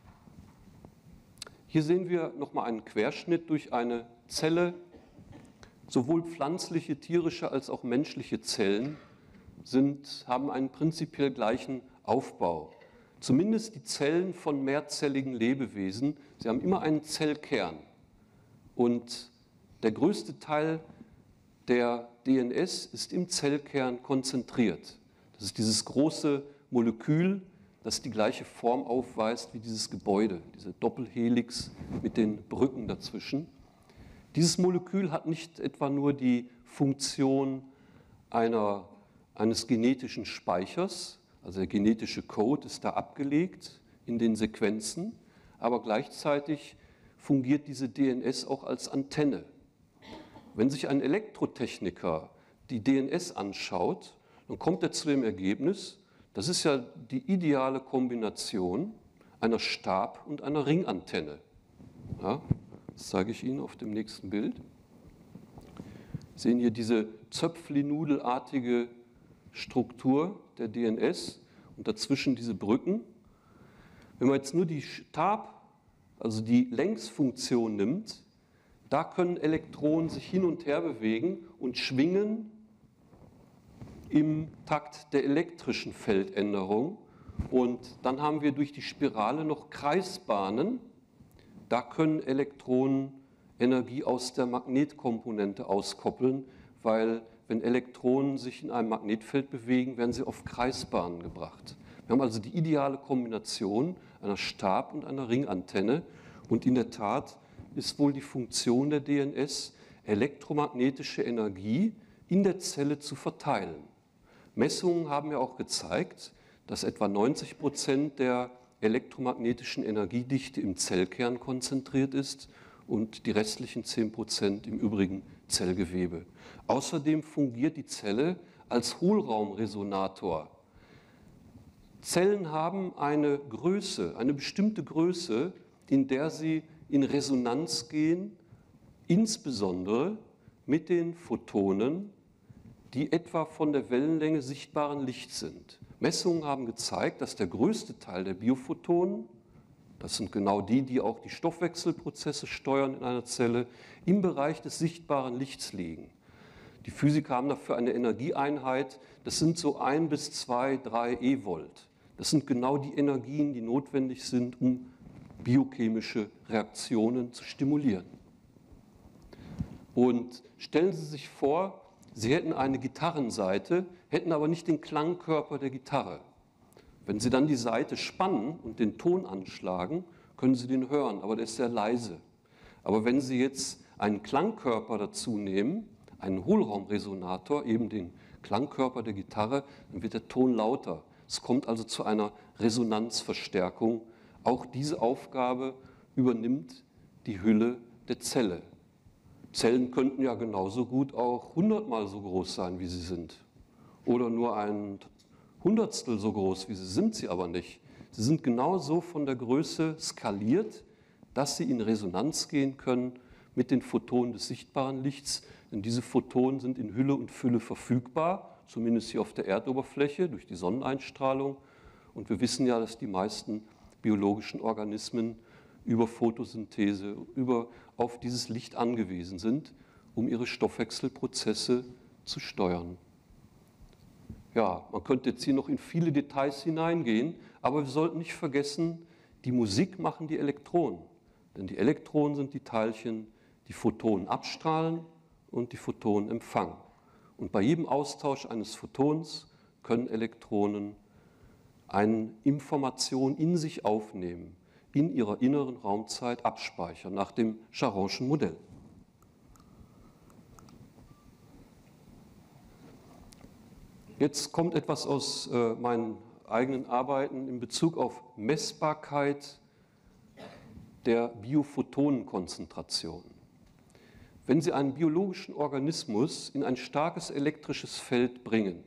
S1: Hier sehen wir nochmal einen Querschnitt durch eine Zelle. Sowohl pflanzliche, tierische als auch menschliche Zellen sind, haben einen prinzipiell gleichen Aufbau. Zumindest die Zellen von mehrzelligen Lebewesen, sie haben immer einen Zellkern. Und der größte Teil der D N S ist im Zellkern konzentriert. Das ist dieses große Molekül, das die gleiche Form aufweist wie dieses Gebäude, diese Doppelhelix mit den Brücken dazwischen. Dieses Molekül hat nicht etwa nur die Funktion einer, eines genetischen Speichers, also der genetische Code ist da abgelegt in den Sequenzen, aber gleichzeitig fungiert diese D N S auch als Antenne. Wenn sich ein Elektrotechniker die D N S anschaut, dann kommt er zu dem Ergebnis, das ist ja die ideale Kombination einer Stab- und einer Ringantenne. Ja, das zeige ich Ihnen auf dem nächsten Bild. Sie sehen hier diese zöpfli-nudelartige Struktur der D N S und dazwischen diese Brücken. Wenn man jetzt nur die Stab- also die Längsfunktion nimmt, da können Elektronen sich hin und her bewegen und schwingen im Takt der elektrischen Feldänderung. Und dann haben wir durch die Spirale noch Kreisbahnen. Da können Elektronen Energie aus der Magnetkomponente auskoppeln, weil wenn Elektronen sich in einem Magnetfeld bewegen, werden sie auf Kreisbahnen gebracht. Wir haben also die ideale Kombination einer Stab- und einer Ringantenne. Und in der Tat ist wohl die Funktion der D N S, elektromagnetische Energie in der Zelle zu verteilen. Messungen haben ja auch gezeigt, dass etwa neunzig Prozent der elektromagnetischen Energiedichte im Zellkern konzentriert ist und die restlichen zehn Prozent im übrigen Zellgewebe. Außerdem fungiert die Zelle als Hohlraumresonator. Zellen haben eine Größe, eine bestimmte Größe, in der sie in Resonanz gehen, insbesondere mit den Photonen, die etwa von der Wellenlänge sichtbaren Lichts sind. Messungen haben gezeigt, dass der größte Teil der Biophotonen, das sind genau die, die auch die Stoffwechselprozesse steuern in einer Zelle, im Bereich des sichtbaren Lichts liegen. Die Physiker haben dafür eine Energieeinheit, das sind so ein bis zwei, drei E-Volt. Das sind genau die Energien, die notwendig sind, um biochemische Reaktionen zu stimulieren. Und stellen Sie sich vor, Sie hätten eine Gitarrensaite, hätten aber nicht den Klangkörper der Gitarre. Wenn Sie dann die Saite spannen und den Ton anschlagen, können Sie den hören, aber der ist sehr leise. Aber wenn Sie jetzt einen Klangkörper dazu nehmen, einen Hohlraumresonator, eben den Klangkörper der Gitarre, dann wird der Ton lauter. Es kommt also zu einer Resonanzverstärkung. Auch diese Aufgabe übernimmt die Hülle der Zelle. Zellen könnten ja genauso gut auch hundertmal so groß sein, wie sie sind. Oder nur ein Hundertstel so groß, wie sie sind, sie aber nicht. Sie sind genauso von der Größe skaliert, dass sie in Resonanz gehen können mit den Photonen des sichtbaren Lichts. Denn diese Photonen sind in Hülle und Fülle verfügbar, zumindest hier auf der Erdoberfläche durch die Sonneneinstrahlung. Und wir wissen ja, dass die meisten biologischen Organismen über Photosynthese, über, auf dieses Licht angewiesen sind, um ihre Stoffwechselprozesse zu steuern. Ja, man könnte jetzt hier noch in viele Details hineingehen, aber wir sollten nicht vergessen, die Musik machen die Elektronen. Denn die Elektronen sind die Teilchen, die Photonen abstrahlen und die Photonen empfangen. Und bei jedem Austausch eines Photons können Elektronen eine Information in sich aufnehmen, in ihrer inneren Raumzeit abspeichern, nach dem Charon'schen Modell. Jetzt kommt etwas aus äh, meinen eigenen Arbeiten in Bezug auf Messbarkeit der Biophotonenkonzentration. Wenn Sie einen biologischen Organismus in ein starkes elektrisches Feld bringen,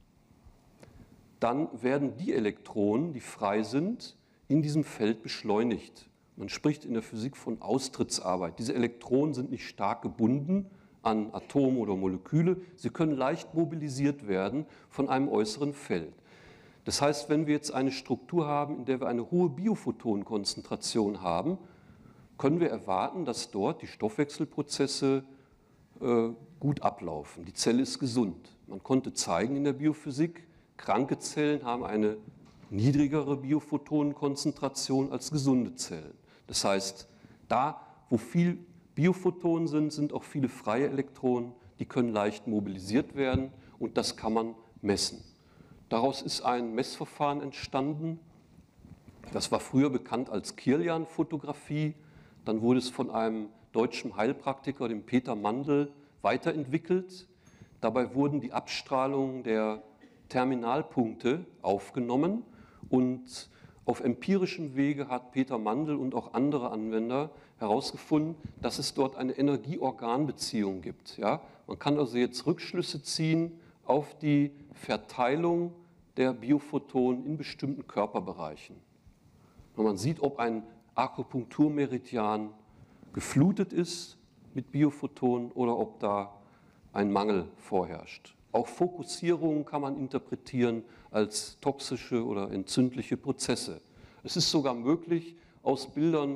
S1: dann werden die Elektronen, die frei sind, in diesem Feld beschleunigt. Man spricht in der Physik von Austrittsarbeit. Diese Elektronen sind nicht stark gebunden an Atome oder Moleküle. Sie können leicht mobilisiert werden von einem äußeren Feld. Das heißt, wenn wir jetzt eine Struktur haben, in der wir eine hohe Biophotonenkonzentration haben, können wir erwarten, dass dort die Stoffwechselprozesse äh, gut ablaufen. Die Zelle ist gesund. Man konnte zeigen in der Biophysik, kranke Zellen haben eine niedrigere Biophotonenkonzentration als gesunde Zellen. Das heißt, da, wo viel Biophotonen sind, sind auch viele freie Elektronen, die können leicht mobilisiert werden und das kann man messen. Daraus ist ein Messverfahren entstanden, das war früher bekannt als Kirlian-Fotografie, dann wurde es von einem deutschen Heilpraktiker, dem Peter Mandl, weiterentwickelt. Dabei wurden die Abstrahlungen der Terminalpunkte aufgenommen und auf empirischem Wege hat Peter Mandl und auch andere Anwender herausgefunden, dass es dort eine Energie-Organ-Beziehung gibt. Ja? Man kann also jetzt Rückschlüsse ziehen auf die Verteilung der Biophotonen in bestimmten Körperbereichen. Und man sieht, ob ein Akupunkturmeridian geflutet ist mit Biophotonen oder ob da ein Mangel vorherrscht. Auch Fokussierungen kann man interpretieren als toxische oder entzündliche Prozesse. Es ist sogar möglich, aus Bildern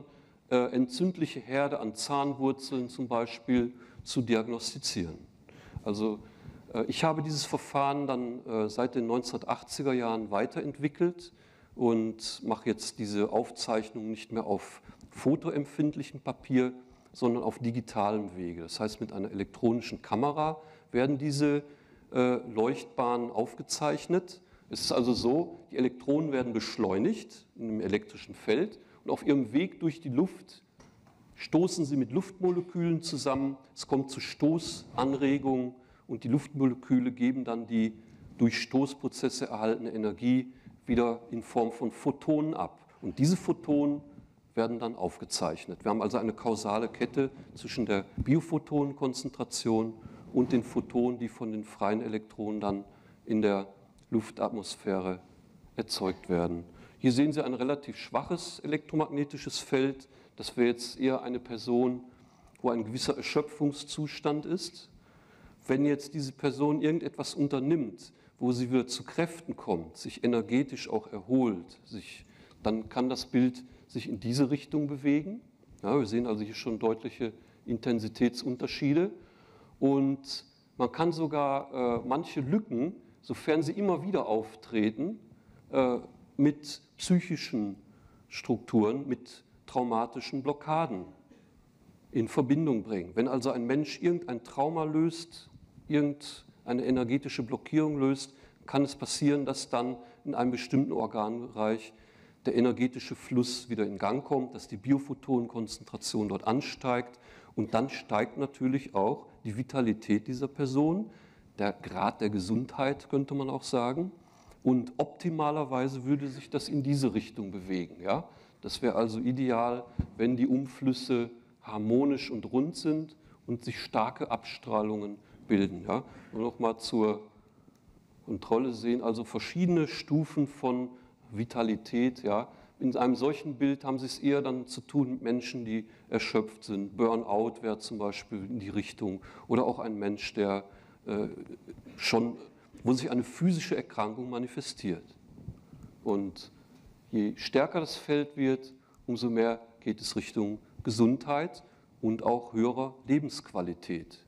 S1: äh, entzündliche Herde an Zahnwurzeln zum Beispiel zu diagnostizieren. Also äh, ich habe dieses Verfahren dann äh, seit den neunzehnhundertachtziger Jahren weiterentwickelt und mache jetzt diese Aufzeichnung nicht mehr auf fotoempfindlichem Papier, sondern auf digitalem Wege. Das heißt, mit einer elektronischen Kamera werden diese äh, Leuchtbahnen aufgezeichnet. Es ist also so, die Elektronen werden beschleunigt in einem elektrischen Feld und auf ihrem Weg durch die Luft stoßen sie mit Luftmolekülen zusammen. Es kommt zu Stoßanregungen und die Luftmoleküle geben dann die durch Stoßprozesse erhaltene Energie wieder in Form von Photonen ab. Und diese Photonen werden dann aufgezeichnet. Wir haben also eine kausale Kette zwischen der Biophotonenkonzentration und den Photonen, die von den freien Elektronen dann in der Luftatmosphäre erzeugt werden. Hier sehen Sie ein relativ schwaches elektromagnetisches Feld. Das wäre jetzt eher eine Person, wo ein gewisser Erschöpfungszustand ist. Wenn jetzt diese Person irgendetwas unternimmt, wo sie wieder zu Kräften kommt, sich energetisch auch erholt, sich, dann kann das Bild sich in diese Richtung bewegen. Ja, wir sehen also hier schon deutliche Intensitätsunterschiede. Und man kann sogar äh, manche Lücken, sofern sie immer wieder auftreten, äh, mit psychischen Strukturen, mit traumatischen Blockaden in Verbindung bringen. Wenn also ein Mensch irgendein Trauma löst, irgendeine energetische Blockierung löst, kann es passieren, dass dann in einem bestimmten Organbereich der energetische Fluss wieder in Gang kommt, dass die Biophotonenkonzentration dort ansteigt und dann steigt natürlich auch die Vitalität dieser Person, der Grad der Gesundheit, könnte man auch sagen. Und optimalerweise würde sich das in diese Richtung bewegen. Ja? Das wäre also ideal, wenn die Umflüsse harmonisch und rund sind und sich starke Abstrahlungen bilden. Ja? Und nochmal zur Kontrolle sehen, also verschiedene Stufen von Vitalität. Ja? In einem solchen Bild haben Sie es eher dann zu tun mit Menschen, die erschöpft sind. Burnout wäre zum Beispiel in die Richtung. Oder auch ein Mensch, der äh, schon, wo sich eine physische Erkrankung manifestiert. Und je stärker das Feld wird, umso mehr geht es Richtung Gesundheit und auch höherer Lebensqualität.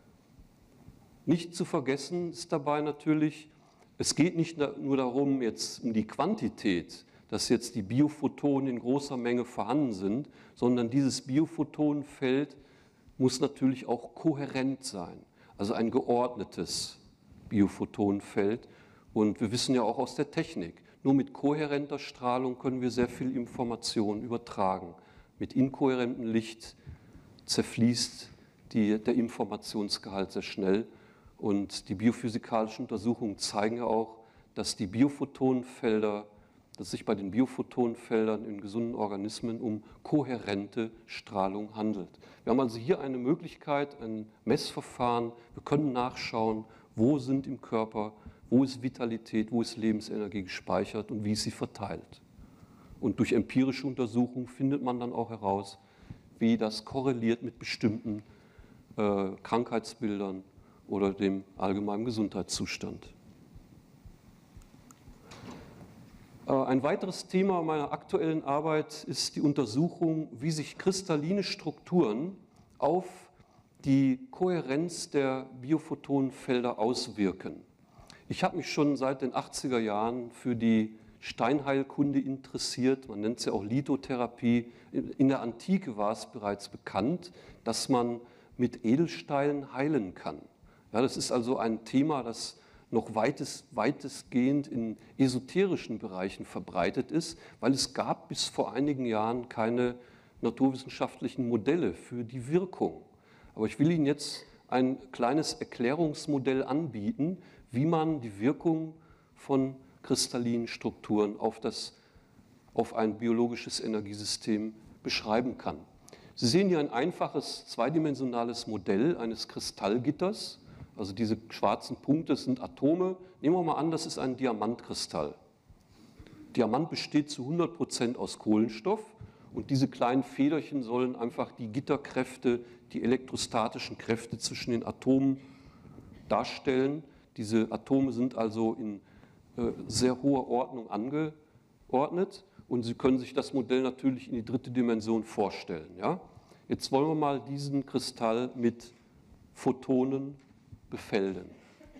S1: Nicht zu vergessen ist dabei natürlich, es geht nicht nur darum, jetzt um die Quantität, dass jetzt die Biophotonen in großer Menge vorhanden sind, sondern dieses Biophotonenfeld muss natürlich auch kohärent sein, also ein geordnetes Biophotonenfeld. Und wir wissen ja auch aus der Technik, nur mit kohärenter Strahlung können wir sehr viel Information übertragen. Mit inkohärentem Licht zerfließt die, der Informationsgehalt sehr schnell. Und die biophysikalischen Untersuchungen zeigen ja auch, dass die Biophotonenfelder, dass es sich bei den Biophotonenfeldern in gesunden Organismen um kohärente Strahlung handelt. Wir haben also hier eine Möglichkeit, ein Messverfahren. Wir können nachschauen, wo sind im Körper, wo ist Vitalität, wo ist Lebensenergie gespeichert und wie ist sie verteilt. Und durch empirische Untersuchungen findet man dann auch heraus, wie das korreliert mit bestimmten äh, Krankheitsbildern oder dem allgemeinen Gesundheitszustand. Ein weiteres Thema meiner aktuellen Arbeit ist die Untersuchung, wie sich kristalline Strukturen auf die Kohärenz der Biophotonenfelder auswirken. Ich habe mich schon seit den achtziger Jahren für die Steinheilkunde interessiert, man nennt es ja auch Lithotherapie. In der Antike war es bereits bekannt, dass man mit Edelsteinen heilen kann. Ja, das ist also ein Thema, das noch weitest, weitestgehend in esoterischen Bereichen verbreitet ist, weil es gab bis vor einigen Jahren keine naturwissenschaftlichen Modelle für die Wirkung. Aber ich will Ihnen jetzt ein kleines Erklärungsmodell anbieten, wie man die Wirkung von kristallinen Strukturen auf, das, auf ein biologisches Energiesystem beschreiben kann. Sie sehen hier ein einfaches zweidimensionales Modell eines Kristallgitters. Also diese schwarzen Punkte sind Atome. Nehmen wir mal an, das ist ein Diamantkristall. Diamant besteht zu hundert Prozent aus Kohlenstoff und diese kleinen Federchen sollen einfach die Gitterkräfte, die elektrostatischen Kräfte zwischen den Atomen darstellen. Diese Atome sind also in äh, sehr hoher Ordnung angeordnet und Sie können sich das Modell natürlich in die dritte Dimension vorstellen. Ja? Jetzt wollen wir mal diesen Kristall mit Photonen befelden.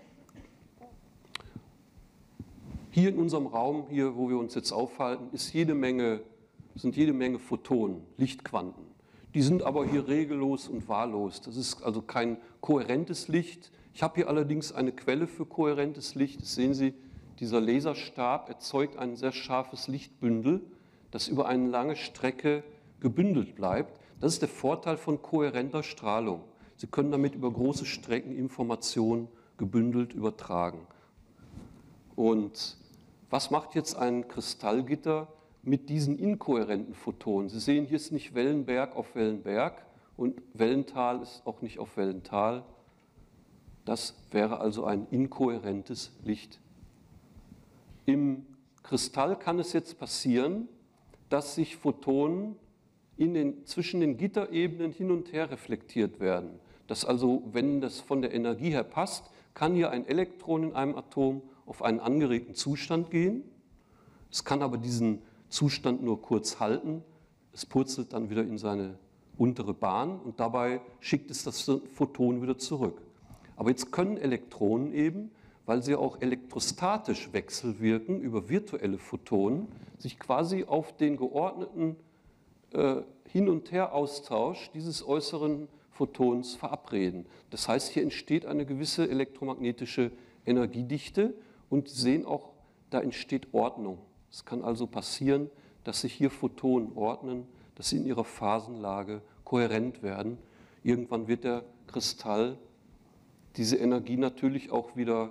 S1: Hier in unserem Raum, hier, wo wir uns jetzt aufhalten, ist jede Menge, sind jede Menge Photonen, Lichtquanten. Die sind aber hier regellos und wahllos. Das ist also kein kohärentes Licht. Ich habe hier allerdings eine Quelle für kohärentes Licht. Das sehen Sie, dieser Laserstab erzeugt ein sehr scharfes Lichtbündel, das über eine lange Strecke gebündelt bleibt. Das ist der Vorteil von kohärenter Strahlung. Sie können damit über große Strecken Informationen gebündelt übertragen. Und was macht jetzt ein Kristallgitter mit diesen inkohärenten Photonen? Sie sehen, hier ist nicht Wellenberg auf Wellenberg und Wellental ist auch nicht auf Wellental. Das wäre also ein inkohärentes Licht. Im Kristall kann es jetzt passieren, dass sich Photonen in den, zwischen den Gitterebenen hin und her reflektiert werden. Dass also, wenn das von der Energie her passt, kann hier ein Elektron in einem Atom auf einen angeregten Zustand gehen. Es kann aber diesen Zustand nur kurz halten. Es purzelt dann wieder in seine untere Bahn und dabei schickt es das Photon wieder zurück. Aber jetzt können Elektronen eben, weil sie auch elektrostatisch wechselwirken über virtuelle Photonen, sich quasi auf den geordneten äh, Hin- und Her-Austausch dieses äußeren Photons verabreden. Das heißt, hier entsteht eine gewisse elektromagnetische Energiedichte und Sie sehen auch, da entsteht Ordnung. Es kann also passieren, dass sich hier Photonen ordnen, dass sie in ihrer Phasenlage kohärent werden. Irgendwann wird der Kristall diese Energie natürlich auch wieder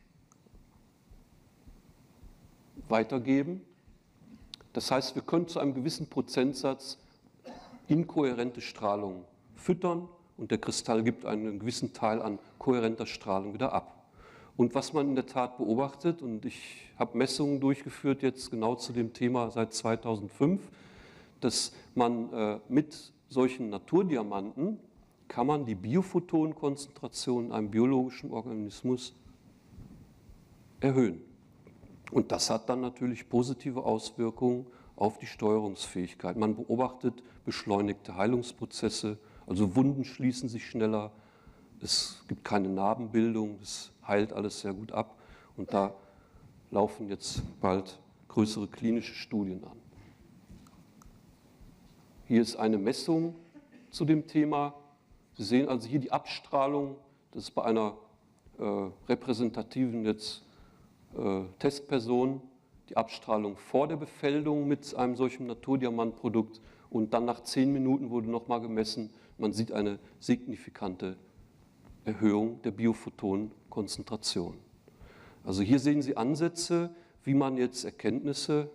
S1: weitergeben. Das heißt, wir können zu einem gewissen Prozentsatz inkohärente Strahlung füttern und der Kristall gibt einen gewissen Teil an kohärenter Strahlung wieder ab. Und was man in der Tat beobachtet, und ich habe Messungen durchgeführt jetzt genau zu dem Thema seit zweitausendfünf, dass man äh, mit solchen Naturdiamanten kann man die Biophotonenkonzentration in einem biologischen Organismus erhöhen. Und das hat dann natürlich positive Auswirkungen auf die Steuerungsfähigkeit. Man beobachtet beschleunigte Heilungsprozesse, also Wunden schließen sich schneller, es gibt keine Narbenbildung, es heilt alles sehr gut ab und da laufen jetzt bald größere klinische Studien an. Hier ist eine Messung zu dem Thema. Sie sehen also hier die Abstrahlung, das ist bei einer äh, repräsentativen jetzt, äh, Testperson, die Abstrahlung vor der Befeldung mit einem solchen Naturdiamantprodukt und dann nach zehn Minuten wurde nochmal gemessen, man sieht eine signifikante Erhöhung der Biophotonenkonzentration. Also hier sehen Sie Ansätze, wie man jetzt Erkenntnisse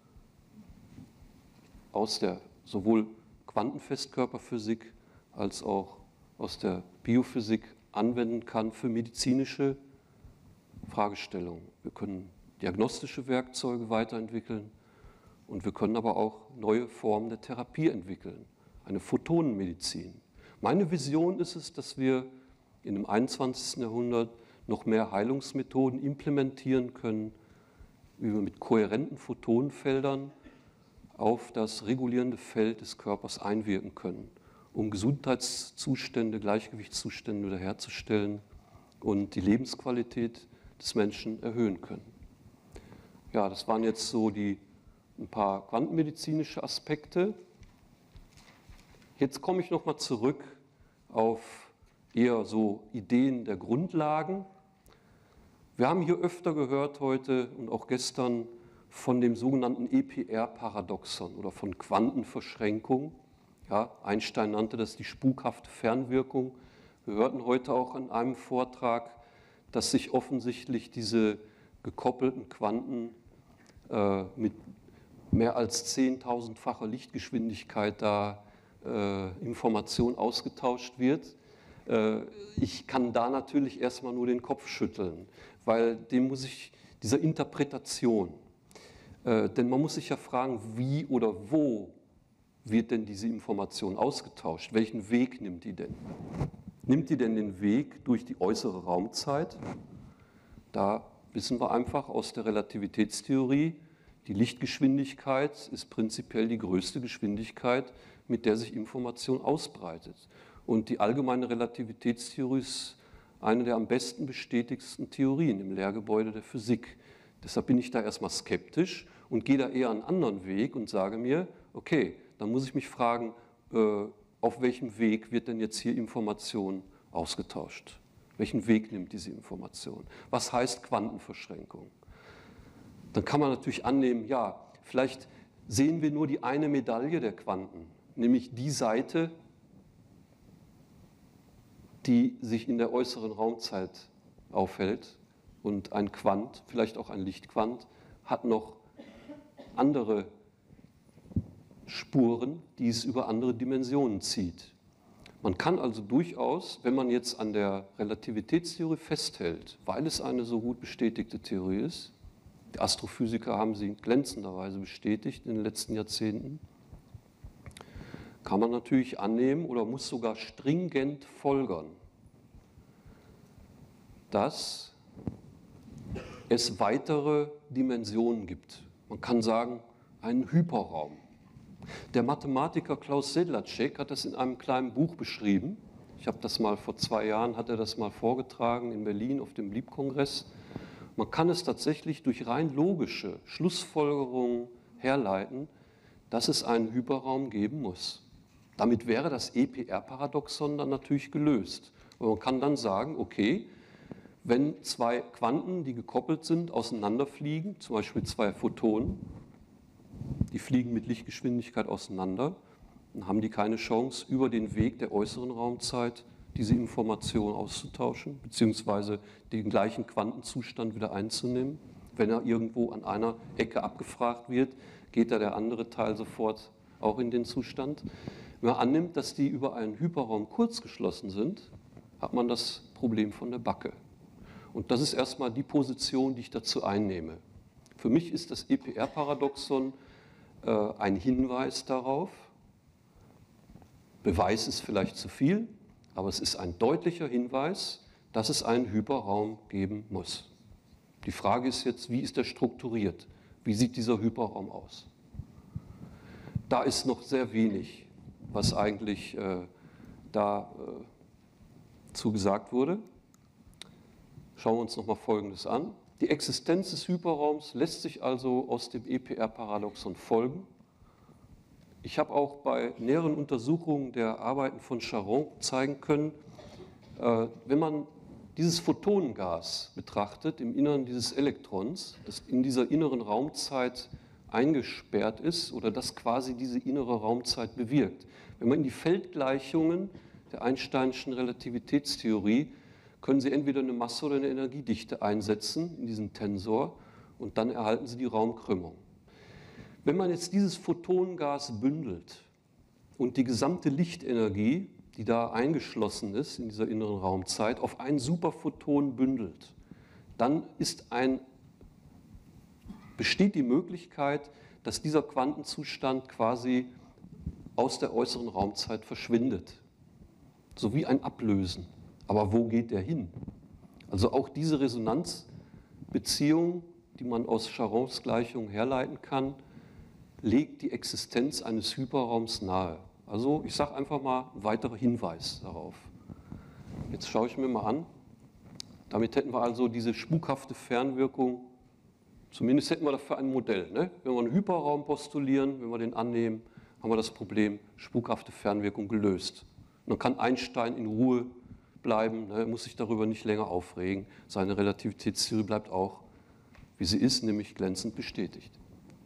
S1: aus der sowohl Quantenfestkörperphysik als auch aus der Biophysik anwenden kann für medizinische Fragestellungen. Wir können diagnostische Werkzeuge weiterentwickeln und wir können aber auch neue Formen der Therapie entwickeln, eine Photonenmedizin. Meine Vision ist es, dass wir in dem einundzwanzigsten Jahrhundert noch mehr Heilungsmethoden implementieren können, wie wir mit kohärenten Photonenfeldern auf das regulierende Feld des Körpers einwirken können, um Gesundheitszustände, Gleichgewichtszustände wiederherzustellen und die Lebensqualität des Menschen erhöhen können. Ja, das waren jetzt so die ein paar quantenmedizinische Aspekte. Jetzt komme ich nochmal zurück auf eher so Ideen der Grundlagen. Wir haben hier öfter gehört heute und auch gestern von dem sogenannten E P R-Paradoxon oder von Quantenverschränkung. Ja, Einstein nannte das die spukhafte Fernwirkung. Wir hörten heute auch in einem Vortrag, dass sich offensichtlich diese gekoppelten Quanten äh, mit mehr als zehntausendfacher Lichtgeschwindigkeit da äh, Information ausgetauscht wird. Äh, ich kann da natürlich erstmal nur den Kopf schütteln, weil dem muss ich, dieser Interpretation, äh, denn man muss sich ja fragen, wie oder wo wird denn diese Information ausgetauscht? Welchen Weg nimmt die denn? Nimmt die denn den Weg durch die äußere Raumzeit? Da wissen wir einfach aus der Relativitätstheorie, Die Lichtgeschwindigkeit ist prinzipiell die größte Geschwindigkeit, mit der sich Information ausbreitet. Und die allgemeine Relativitätstheorie ist eine der am besten bestätigsten Theorien im Lehrgebäude der Physik. Deshalb bin ich da erstmal skeptisch und gehe da eher einen anderen Weg und sage mir, okay, dann muss ich mich fragen, äh, auf welchem Weg wird denn jetzt hier Information ausgetauscht? Welchen Weg nimmt diese Information? Was heißt Quantenverschränkung? Dann kann man natürlich annehmen, ja, vielleicht sehen wir nur die eine Medaille der Quanten, nämlich die Seite, die sich in der äußeren Raumzeit aufhält. Und ein Quant, vielleicht auch ein Lichtquant, hat noch andere Spuren, die es über andere Dimensionen zieht. Man kann also durchaus, wenn man jetzt an der Relativitätstheorie festhält, weil es eine so gut bestätigte Theorie ist, die Astrophysiker haben sie glänzenderweise bestätigt in den letzten Jahrzehnten, kann man natürlich annehmen oder muss sogar stringent folgern, dass es weitere Dimensionen gibt. Man kann sagen, einen Hyperraum. Der Mathematiker Klaus Sedlacek hat das in einem kleinen Buch beschrieben. Ich habe das mal vor zwei Jahren, hat er das mal vorgetragen in Berlin auf dem Lieb-Kongress. Man kann es tatsächlich durch rein logische Schlussfolgerungen herleiten, dass es einen Hyperraum geben muss. Damit wäre das E P R-Paradoxon dann natürlich gelöst. Und man kann dann sagen, okay, wenn zwei Quanten, die gekoppelt sind, auseinanderfliegen, zum Beispiel zwei Photonen, die fliegen mit Lichtgeschwindigkeit auseinander, dann haben die keine Chance, über den Weg der äußeren Raumzeit diese Information auszutauschen, beziehungsweise den gleichen Quantenzustand wieder einzunehmen. Wenn er irgendwo an einer Ecke abgefragt wird, geht da der andere Teil sofort auch in den Zustand. Wenn man annimmt, dass die über einen Hyperraum kurzgeschlossen sind, hat man das Problem von der Backe. Und das ist erstmal die Position, die ich dazu einnehme. Für mich ist das E P R-Paradoxon äh, ein Hinweis darauf. Beweis ist vielleicht zu viel, aber es ist ein deutlicher Hinweis, dass es einen Hyperraum geben muss. Die Frage ist jetzt, wie ist er strukturiert? Wie sieht dieser Hyperraum aus? Da ist noch sehr wenig, was eigentlich äh, da äh, zugesagt wurde. Schauen wir uns nochmal Folgendes an. Die Existenz des Hyperraums lässt sich also aus dem E P R-Paradoxon folgen. Ich habe auch bei näheren Untersuchungen der Arbeiten von Charon zeigen können, äh, wenn man dieses Photonengas betrachtet im Inneren dieses Elektrons, das in dieser inneren Raumzeit eingesperrt ist oder das quasi diese innere Raumzeit bewirkt. Wenn man in die Feldgleichungen der Einsteinschen Relativitätstheorie können Sie entweder eine Masse oder eine Energiedichte einsetzen in diesen Tensor und dann erhalten Sie die Raumkrümmung. Wenn man jetzt dieses Photonengas bündelt und die gesamte Lichtenergie, die da eingeschlossen ist in dieser inneren Raumzeit, auf ein Superphoton bündelt, dann ist ein, besteht die Möglichkeit, dass dieser Quantenzustand quasi aus der äußeren Raumzeit verschwindet. So wie ein Ablösen. Aber wo geht der hin? Also auch diese Resonanzbeziehung, die man aus Charons Gleichung herleiten kann, legt die Existenz eines Hyperraums nahe. Also ich sage einfach mal ein weiterer Hinweis darauf. Jetzt schaue ich mir mal an. Damit hätten wir also diese spukhafte Fernwirkung, zumindest hätten wir dafür ein Modell. Ne? Wenn wir einen Hyperraum postulieren, wenn wir den annehmen, haben wir das Problem spukhafte Fernwirkung gelöst. Und dann kann Einstein in Ruhe bleiben, ne? Muss sich darüber nicht länger aufregen. Seine Relativitätstheorie bleibt auch, wie sie ist, nämlich glänzend bestätigt.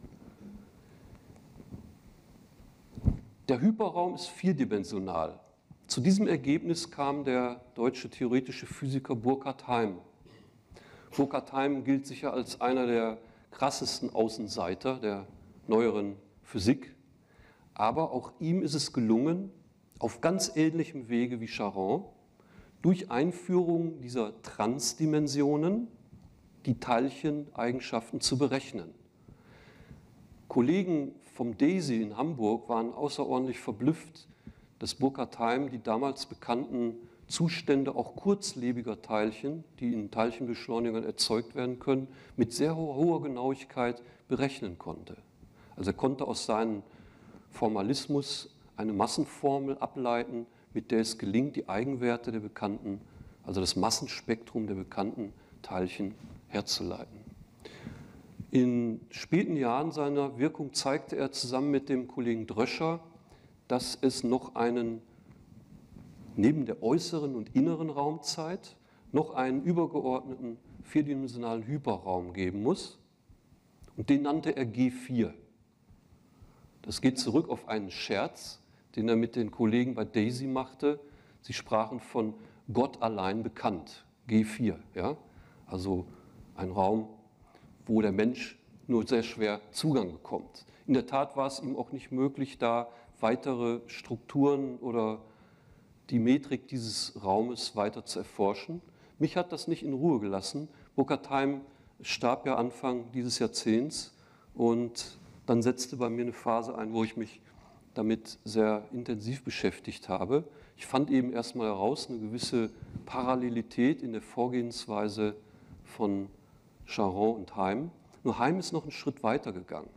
S1: Der Hyperraum ist vierdimensional. Zu diesem Ergebnis kam der deutsche theoretische Physiker Burkhard Heim. Burkhard Heim gilt sicher als einer der krassesten Außenseiter der neueren Physik. Aber auch ihm ist es gelungen, auf ganz ähnlichem Wege wie Charon, durch Einführung dieser Transdimensionen die Teilcheneigenschaften zu berechnen. Kollegen vom DESY in Hamburg waren außerordentlich verblüfft, dass Burkhard Heim die damals bekannten Zustände auch kurzlebiger Teilchen, die in Teilchenbeschleunigern erzeugt werden können, mit sehr hoher Genauigkeit berechnen konnte. Also er konnte aus seinem Formalismus eine Massenformel ableiten, mit der es gelingt, die Eigenwerte der bekannten, also das Massenspektrum der bekannten Teilchen herzuleiten. In späten Jahren seiner Wirkung zeigte er zusammen mit dem Kollegen Dröscher, dass es noch einen, neben der äußeren und inneren Raumzeit, noch einen übergeordneten vierdimensionalen Hyperraum geben muss. Und den nannte er G vier. Das geht zurück auf einen Scherz, den er mit den Kollegen bei DAISY machte. Sie sprachen von Gott allein bekannt, G vier. Ja? Also ein Raum, wo der Mensch nur sehr schwer Zugang bekommt. In der Tat war es ihm auch nicht möglich, da weitere Strukturen oder die Metrik dieses Raumes weiter zu erforschen. Mich hat das nicht in Ruhe gelassen. Burkhard Heim starb ja Anfang dieses Jahrzehnts und dann setzte bei mir eine Phase ein, wo ich mich damit sehr intensiv beschäftigt habe. Ich fand eben erstmal heraus eine gewisse Parallelität in der Vorgehensweise von Charron und Heim. Nur Heim ist noch einen Schritt weiter gegangen.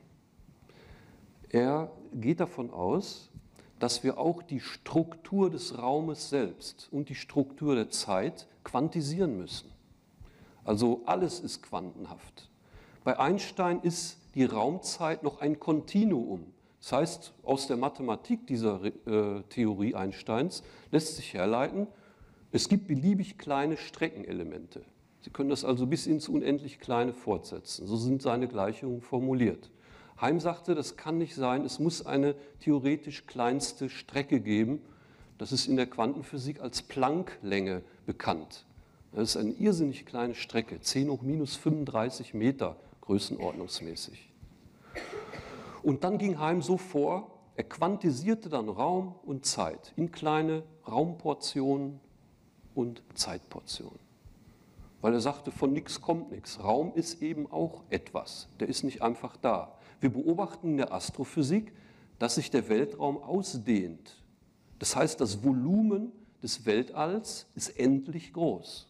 S1: Er geht davon aus, dass wir auch die Struktur des Raumes selbst und die Struktur der Zeit quantisieren müssen. Also alles ist quantenhaft. Bei Einstein ist die Raumzeit noch ein Kontinuum. Das heißt, aus der Mathematik dieser äh, Theorie Einsteins lässt sich herleiten, es gibt beliebig kleine Streckenelemente. Sie können das also bis ins unendlich Kleine fortsetzen. So sind seine Gleichungen formuliert. Heim sagte, das kann nicht sein, es muss eine theoretisch kleinste Strecke geben. Das ist in der Quantenphysik als Plancklänge bekannt. Das ist eine irrsinnig kleine Strecke, zehn hoch minus fünfunddreißig Meter größenordnungsmäßig. Und dann ging Heim so vor, er quantisierte dann Raum und Zeit in kleine Raumportionen und Zeitportionen. Weil er sagte, von nichts kommt nichts. Raum ist eben auch etwas, der ist nicht einfach da. Wir beobachten in der Astrophysik, dass sich der Weltraum ausdehnt. Das heißt, das Volumen des Weltalls ist endlich groß,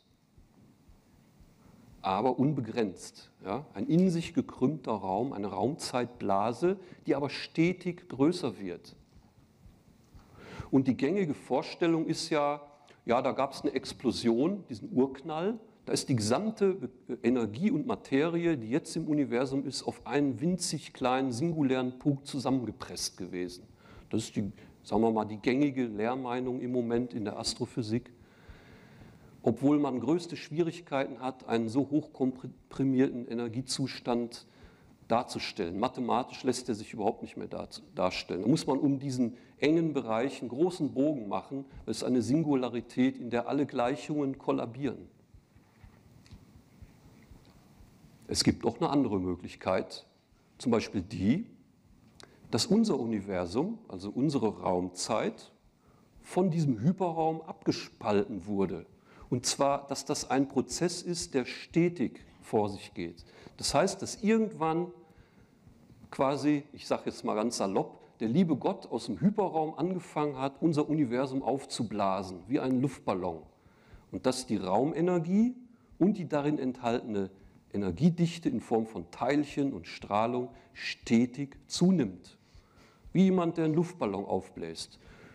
S1: aber unbegrenzt. Ja? Ein in sich gekrümmter Raum, eine Raumzeitblase, die aber stetig größer wird. Und die gängige Vorstellung ist ja, ja, da gab es eine Explosion, diesen Urknall. Da ist die gesamte Energie und Materie, die jetzt im Universum ist, auf einen winzig kleinen singulären Punkt zusammengepresst gewesen. Das ist die, sagen wir mal, die gängige Lehrmeinung im Moment in der Astrophysik. Obwohl man größte Schwierigkeiten hat, einen so hochkomprimierten Energiezustand darzustellen. Mathematisch lässt er sich überhaupt nicht mehr darstellen. Da muss man um diesen engen Bereich einen großen Bogen machen. Das ist eine Singularität, in der alle Gleichungen kollabieren. Es gibt auch eine andere Möglichkeit, zum Beispiel die, dass unser Universum, also unsere Raumzeit, von diesem Hyperraum abgespalten wurde. Und zwar, dass das ein Prozess ist, der stetig vor sich geht. Das heißt, dass irgendwann quasi, ich sage jetzt mal ganz salopp, der liebe Gott aus dem Hyperraum angefangen hat, unser Universum aufzublasen, wie ein Luftballon. Und dass die Raumenergie und die darin enthaltene Energiedichte in Form von Teilchen und Strahlung stetig zunimmt. Wie jemand, der einen Luftballon aufbläst.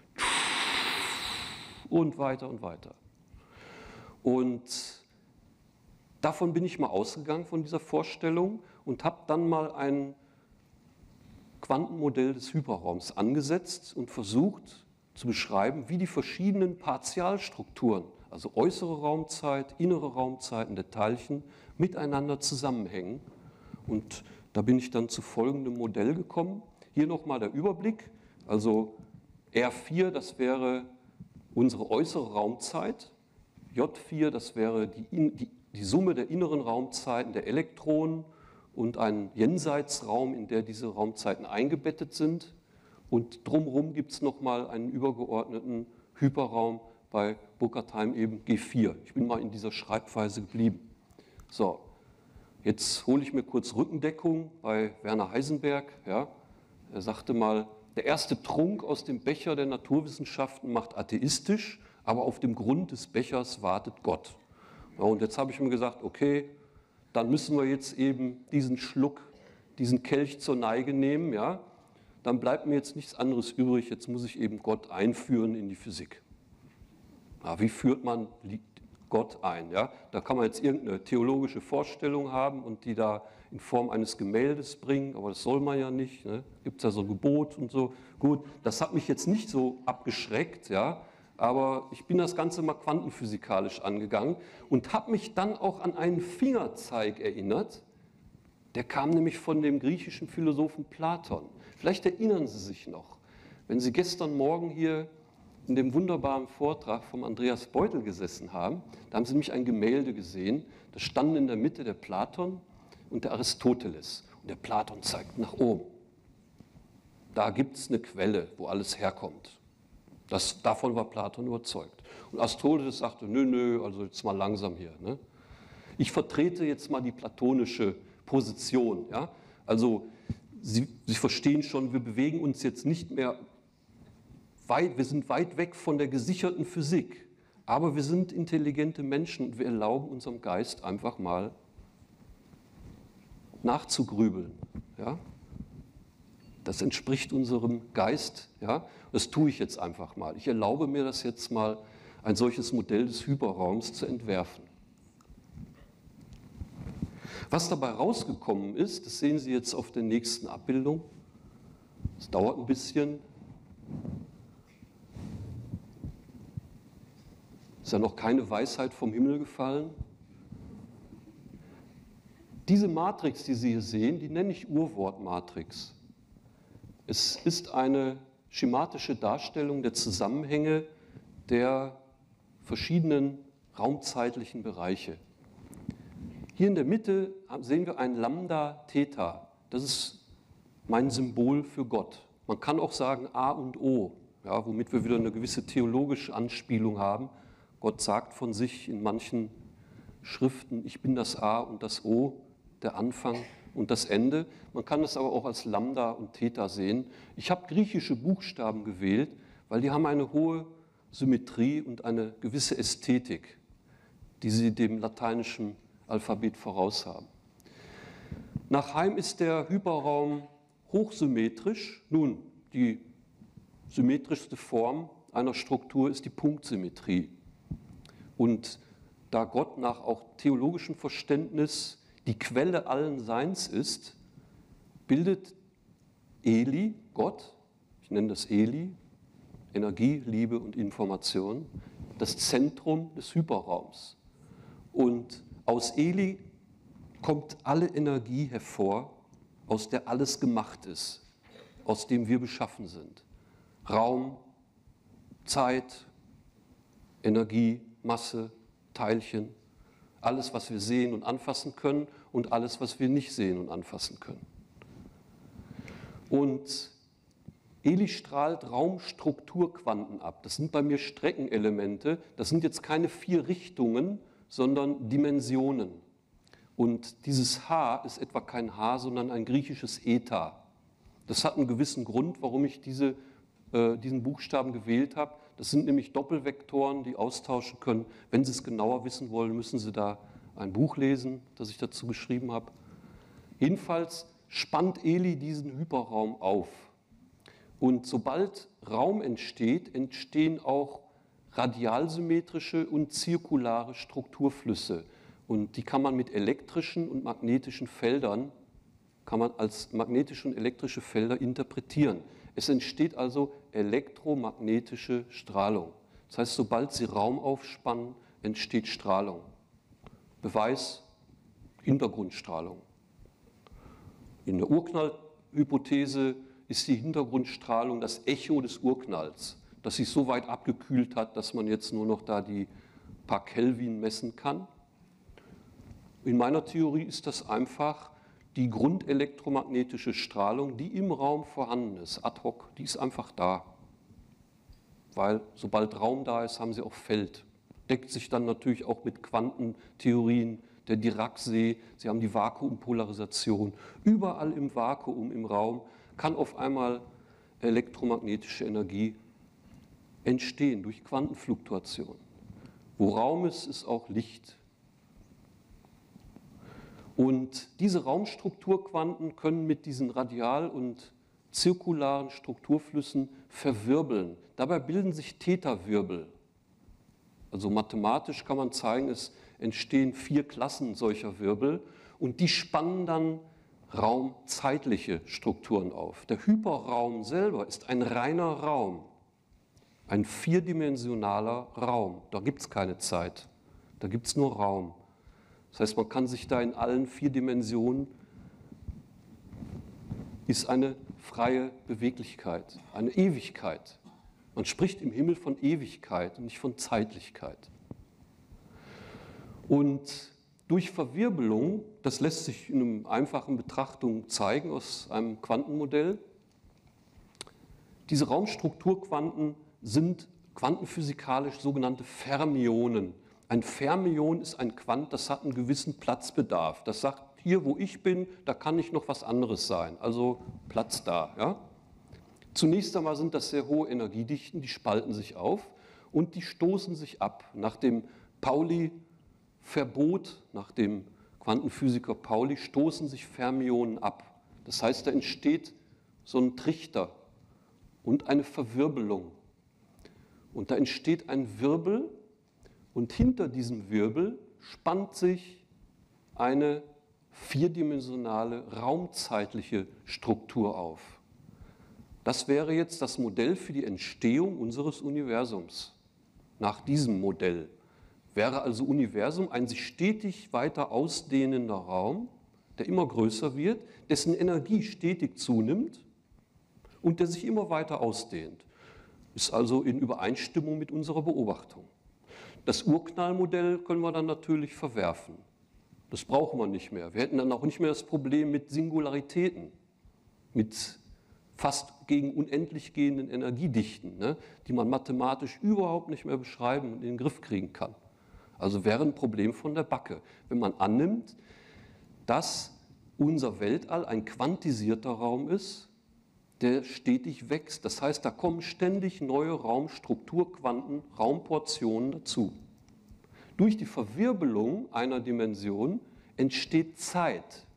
S1: Und weiter und weiter. Und davon bin ich mal ausgegangen, von dieser Vorstellung, und habe dann mal ein Quantenmodell des Hyperraums angesetzt und versucht zu beschreiben, wie die verschiedenen Partialstrukturen, also äußere Raumzeit, innere Raumzeiten der Teilchen, miteinander zusammenhängen. Und da bin ich dann zu folgendem Modell gekommen. Hier nochmal der Überblick. Also R vier, das wäre unsere äußere Raumzeit. J vier, das wäre die, die, die Summe der inneren Raumzeiten der Elektronen und ein Jenseitsraum, in der diese Raumzeiten eingebettet sind. Und drumherum gibt es nochmal einen übergeordneten Hyperraum, bei Burkhard Heim eben G vier. Ich bin mal in dieser Schreibweise geblieben. So, jetzt hole ich mir kurz Rückendeckung bei Werner Heisenberg. Ja. Er sagte mal, der erste Trunk aus dem Becher der Naturwissenschaften macht atheistisch, aber auf dem Grund des Bechers wartet Gott. Ja, und jetzt habe ich mir gesagt, okay, dann müssen wir jetzt eben diesen Schluck, diesen Kelch zur Neige nehmen, ja, dann bleibt mir jetzt nichts anderes übrig, jetzt muss ich eben Gott einführen in die Physik. Ja, wie führt man Gott ein? Ja? Da kann man jetzt irgendeine theologische Vorstellung haben und die da in Form eines Gemäldes bringen, aber das soll man ja nicht. Ne? Gibt es ja so ein Gebot und so. Gut, das hat mich jetzt nicht so abgeschreckt, ja, aber ich bin das Ganze mal quantenphysikalisch angegangen und habe mich dann auch an einen Fingerzeig erinnert. Der kam nämlich von dem griechischen Philosophen Platon. Vielleicht erinnern Sie sich noch, wenn Sie gestern Morgen hier in dem wunderbaren Vortrag vom Andreas Beutel gesessen haben, da haben Sie nämlich ein Gemälde gesehen, da standen in der Mitte der Platon und der Aristoteles. Und der Platon zeigt nach oben. Da gibt es eine Quelle, wo alles herkommt. Das, davon war Platon überzeugt. Und Aristoteles sagte, nö, nö, also jetzt mal langsam hier. Ne? Ich vertrete jetzt mal die platonische Position. Ja? Also Sie, Sie verstehen schon, wir bewegen uns jetzt nicht mehr weit, wir sind weit weg von der gesicherten Physik, aber wir sind intelligente Menschen und wir erlauben unserem Geist einfach mal nachzugrübeln. Ja? Das entspricht unserem Geist. Ja? Das tue ich jetzt einfach mal. Ich erlaube mir das jetzt mal, ein solches Modell des Hyperraums zu entwerfen. Was dabei rausgekommen ist, das sehen Sie jetzt auf der nächsten Abbildung. Es dauert ein bisschen. Ist ja noch keine Weisheit vom Himmel gefallen. Diese Matrix, die Sie hier sehen, die nenne ich Urwortmatrix. Es ist eine schematische Darstellung der Zusammenhänge der verschiedenen raumzeitlichen Bereiche. Hier in der Mitte sehen wir ein Lambda Theta. Das ist mein Symbol für Gott. Man kann auch sagen A und O, ja, womit wir wieder eine gewisse theologische Anspielung haben. Gott sagt von sich in manchen Schriften, ich bin das A und das O, der Anfang und das Ende. Man kann es aber auch als Lambda und Theta sehen. Ich habe griechische Buchstaben gewählt, weil die haben eine hohe Symmetrie und eine gewisse Ästhetik, die sie dem lateinischen Alphabet voraus haben. Nach Heim ist der Hyperraum hochsymmetrisch. Nun, die symmetrischste Form einer Struktur ist die Punktsymmetrie. Und da Gott nach auch theologischem Verständnis die Quelle allen Seins ist, bildet Eli, Gott, ich nenne das Eli, Energie, Liebe und Information, das Zentrum des Hyperraums. Und aus Eli kommt alle Energie hervor, aus der alles gemacht ist, aus dem wir beschaffen sind. Raum, Zeit, Energie, Masse, Teilchen, alles, was wir sehen und anfassen können und alles, was wir nicht sehen und anfassen können. Und Eli strahlt Raumstrukturquanten ab. Das sind bei mir Streckenelemente. Das sind jetzt keine vier Richtungen, sondern Dimensionen. Und dieses H ist etwa kein H, sondern ein griechisches Eta. Das hat einen gewissen Grund, warum ich diese, äh, diesen Buchstaben gewählt habe. Das sind nämlich Doppelvektoren, die austauschen können. Wenn Sie es genauer wissen wollen, müssen Sie da ein Buch lesen, das ich dazu geschrieben habe. Jedenfalls spannt Eli diesen Hyperraum auf. Und sobald Raum entsteht, entstehen auch radialsymmetrische und zirkulare Strukturflüsse. Und die kann man mit elektrischen und magnetischen Feldern, kann man als magnetische und elektrische Felder interpretieren. Es entsteht also elektromagnetische Strahlung. Das heißt, sobald Sie Raum aufspannen, entsteht Strahlung. Beweis, Hintergrundstrahlung. In der Urknallhypothese ist die Hintergrundstrahlung das Echo des Urknalls, das sich so weit abgekühlt hat, dass man jetzt nur noch da die paar Kelvin messen kann. In meiner Theorie ist das einfach die grundelektromagnetische Strahlung, die im Raum vorhanden ist, ad hoc, die ist einfach da. Weil sobald Raum da ist, haben Sie auch Feld. Deckt sich dann natürlich auch mit Quantentheorien, der Dirac-See, Sie haben die Vakuumpolarisation. Überall im Vakuum, im Raum, kann auf einmal elektromagnetische Energie entstehen durch Quantenfluktuation. Wo Raum ist, ist auch Licht. Und diese Raumstrukturquanten können mit diesen radial- und zirkularen Strukturflüssen verwirbeln. Dabei bilden sich Theta-Wirbel. Also mathematisch kann man zeigen, es entstehen vier Klassen solcher Wirbel und die spannen dann raumzeitliche Strukturen auf. Der Hyperraum selber ist ein reiner Raum, ein vierdimensionaler Raum. Da gibt es keine Zeit, da gibt es nur Raum. Das heißt, man kann sich da in allen vier Dimensionen, ist eine freie Beweglichkeit, eine Ewigkeit. Man spricht im Himmel von Ewigkeit und nicht von Zeitlichkeit. Und durch Verwirbelung, das lässt sich in einer einfachen Betrachtung zeigen aus einem Quantenmodell, diese Raumstrukturquanten sind quantenphysikalisch sogenannte Fermionen. Ein Fermion ist ein Quant, das hat einen gewissen Platzbedarf. Das sagt, hier wo ich bin, da kann nicht noch was anderes sein, also Platz da. Ja? Zunächst einmal sind das sehr hohe Energiedichten, die spalten sich auf und die stoßen sich ab. Nach dem Pauli-Verbot, nach dem Quantenphysiker Pauli, stoßen sich Fermionen ab. Das heißt, da entsteht so ein Trichter und eine Verwirbelung. Und da entsteht ein Wirbel und hinter diesem Wirbel spannt sich eine vierdimensionale raumzeitliche Struktur auf. Das wäre jetzt das Modell für die Entstehung unseres Universums. Nach diesem Modell wäre also Universum ein sich stetig weiter ausdehnender Raum, der immer größer wird, dessen Energie stetig zunimmt und der sich immer weiter ausdehnt. Ist also in Übereinstimmung mit unserer Beobachtung. Das Urknallmodell können wir dann natürlich verwerfen. Das brauchen wir nicht mehr. Wir hätten dann auch nicht mehr das Problem mit Singularitäten, mit fast gegen unendlich gehenden Energiedichten, ne, die man mathematisch überhaupt nicht mehr beschreiben und in den Griff kriegen kann. Also wäre ein Problem von der Backe, wenn man annimmt, dass unser Weltall ein quantisierter Raum ist, der stetig wächst. Das heißt, da kommen ständig neue Raumstrukturquanten, Raumportionen dazu. Durch die Verwirbelung einer Dimension entsteht Zeit.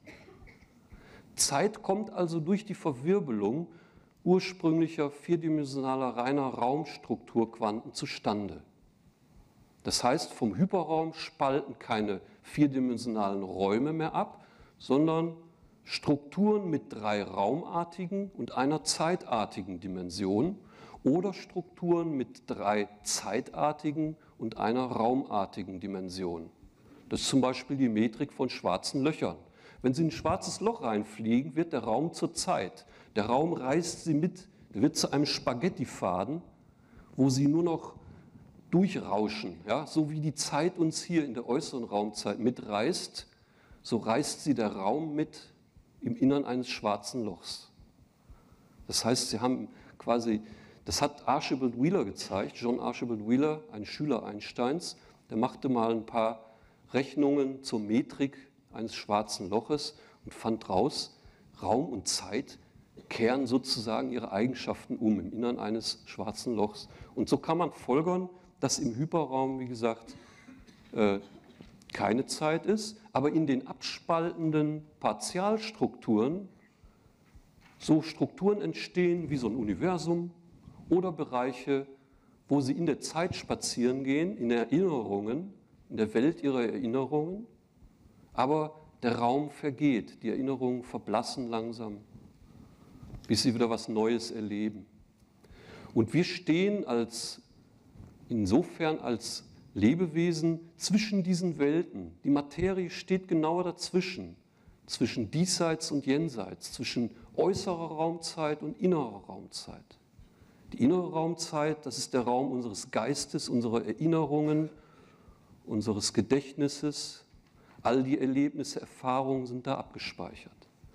S1: Zeit kommt also durch die Verwirbelung ursprünglicher vierdimensionaler reiner Raumstrukturquanten zustande. Das heißt, vom Hyperraum spalten keine vierdimensionalen Räume mehr ab, sondern Strukturen mit drei raumartigen und einer zeitartigen Dimension oder Strukturen mit drei zeitartigen und einer raumartigen Dimension. Das ist zum Beispiel die Metrik von schwarzen Löchern. Wenn Sie in ein schwarzes Loch reinfliegen, wird der Raum zur Zeit. Der Raum reißt Sie mit, der wird zu einem Spaghettifaden, wo Sie nur noch durchrauschen. Ja? So wie die Zeit uns hier in der äußeren Raumzeit mitreißt, so reißt sie der Raum mit im Innern eines schwarzen Lochs. Das heißt, Sie haben quasi, das hat Archibald Wheeler gezeigt, John Archibald Wheeler, ein Schüler Einsteins, der machte mal ein paar Rechnungen zur Metrik eines schwarzen Loches und fand raus, Raum und Zeit kehren sozusagen ihre Eigenschaften um im Innern eines schwarzen Lochs. Und so kann man folgern, dass im Hyperraum, wie gesagt, äh, keine Zeit ist, aber in den abspaltenden Partialstrukturen so Strukturen entstehen wie so ein Universum oder Bereiche, wo sie in der Zeit spazieren gehen, in Erinnerungen, in der Welt ihrer Erinnerungen, aber der Raum vergeht, die Erinnerungen verblassen langsam, bis sie wieder was Neues erleben. Und wir stehen als, insofern als Lebewesen zwischen diesen Welten. Die Materie steht genau dazwischen, zwischen diesseits und jenseits, zwischen äußerer Raumzeit und innerer Raumzeit. Die innere Raumzeit, das ist der Raum unseres Geistes, unserer Erinnerungen, unseres Gedächtnisses. All die Erlebnisse, Erfahrungen sind da abgespeichert.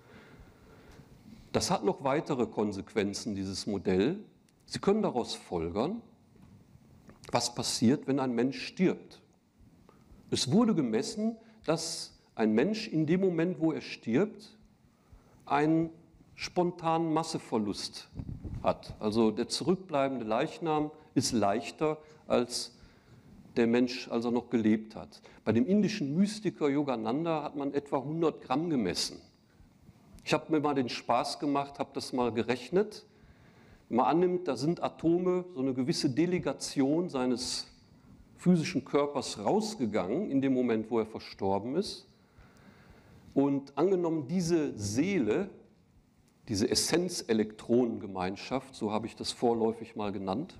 S1: Das hat noch weitere Konsequenzen, dieses Modell. Sie können daraus folgern, was passiert, wenn ein Mensch stirbt. Es wurde gemessen, dass ein Mensch in dem Moment, wo er stirbt, einen spontanen Masseverlust hat. Also der zurückbleibende Leichnam ist leichter als der Mensch, als er noch gelebt hat. Bei dem indischen Mystiker Yogananda hat man etwa hundert Gramm gemessen. Ich habe mir mal den Spaß gemacht, habe das mal gerechnet. Wenn man annimmt, da sind Atome, so eine gewisse Delegation seines physischen Körpers rausgegangen, in dem Moment, wo er verstorben ist. Und angenommen, diese Seele, diese Essenz-Elektronengemeinschaft, so habe ich das vorläufig mal genannt,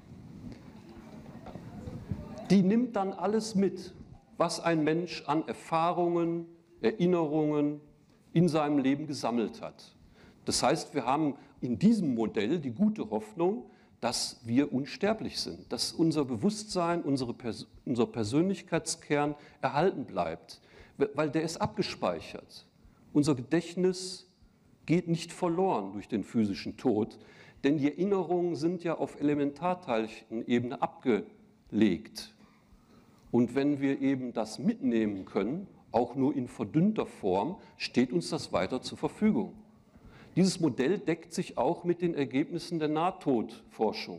S1: die nimmt dann alles mit, was ein Mensch an Erfahrungen, Erinnerungen in seinem Leben gesammelt hat. Das heißt, wir haben in diesem Modell die gute Hoffnung, dass wir unsterblich sind, dass unser Bewusstsein, unsere Pers- unser Persönlichkeitskern erhalten bleibt, weil der ist abgespeichert. Unser Gedächtnis geht nicht verloren durch den physischen Tod, denn die Erinnerungen sind ja auf Elementarteilchenebene abgelegt. Und wenn wir eben das mitnehmen können, auch nur in verdünnter Form, steht uns das weiter zur Verfügung. Dieses Modell deckt sich auch mit den Ergebnissen der Nahtodforschung.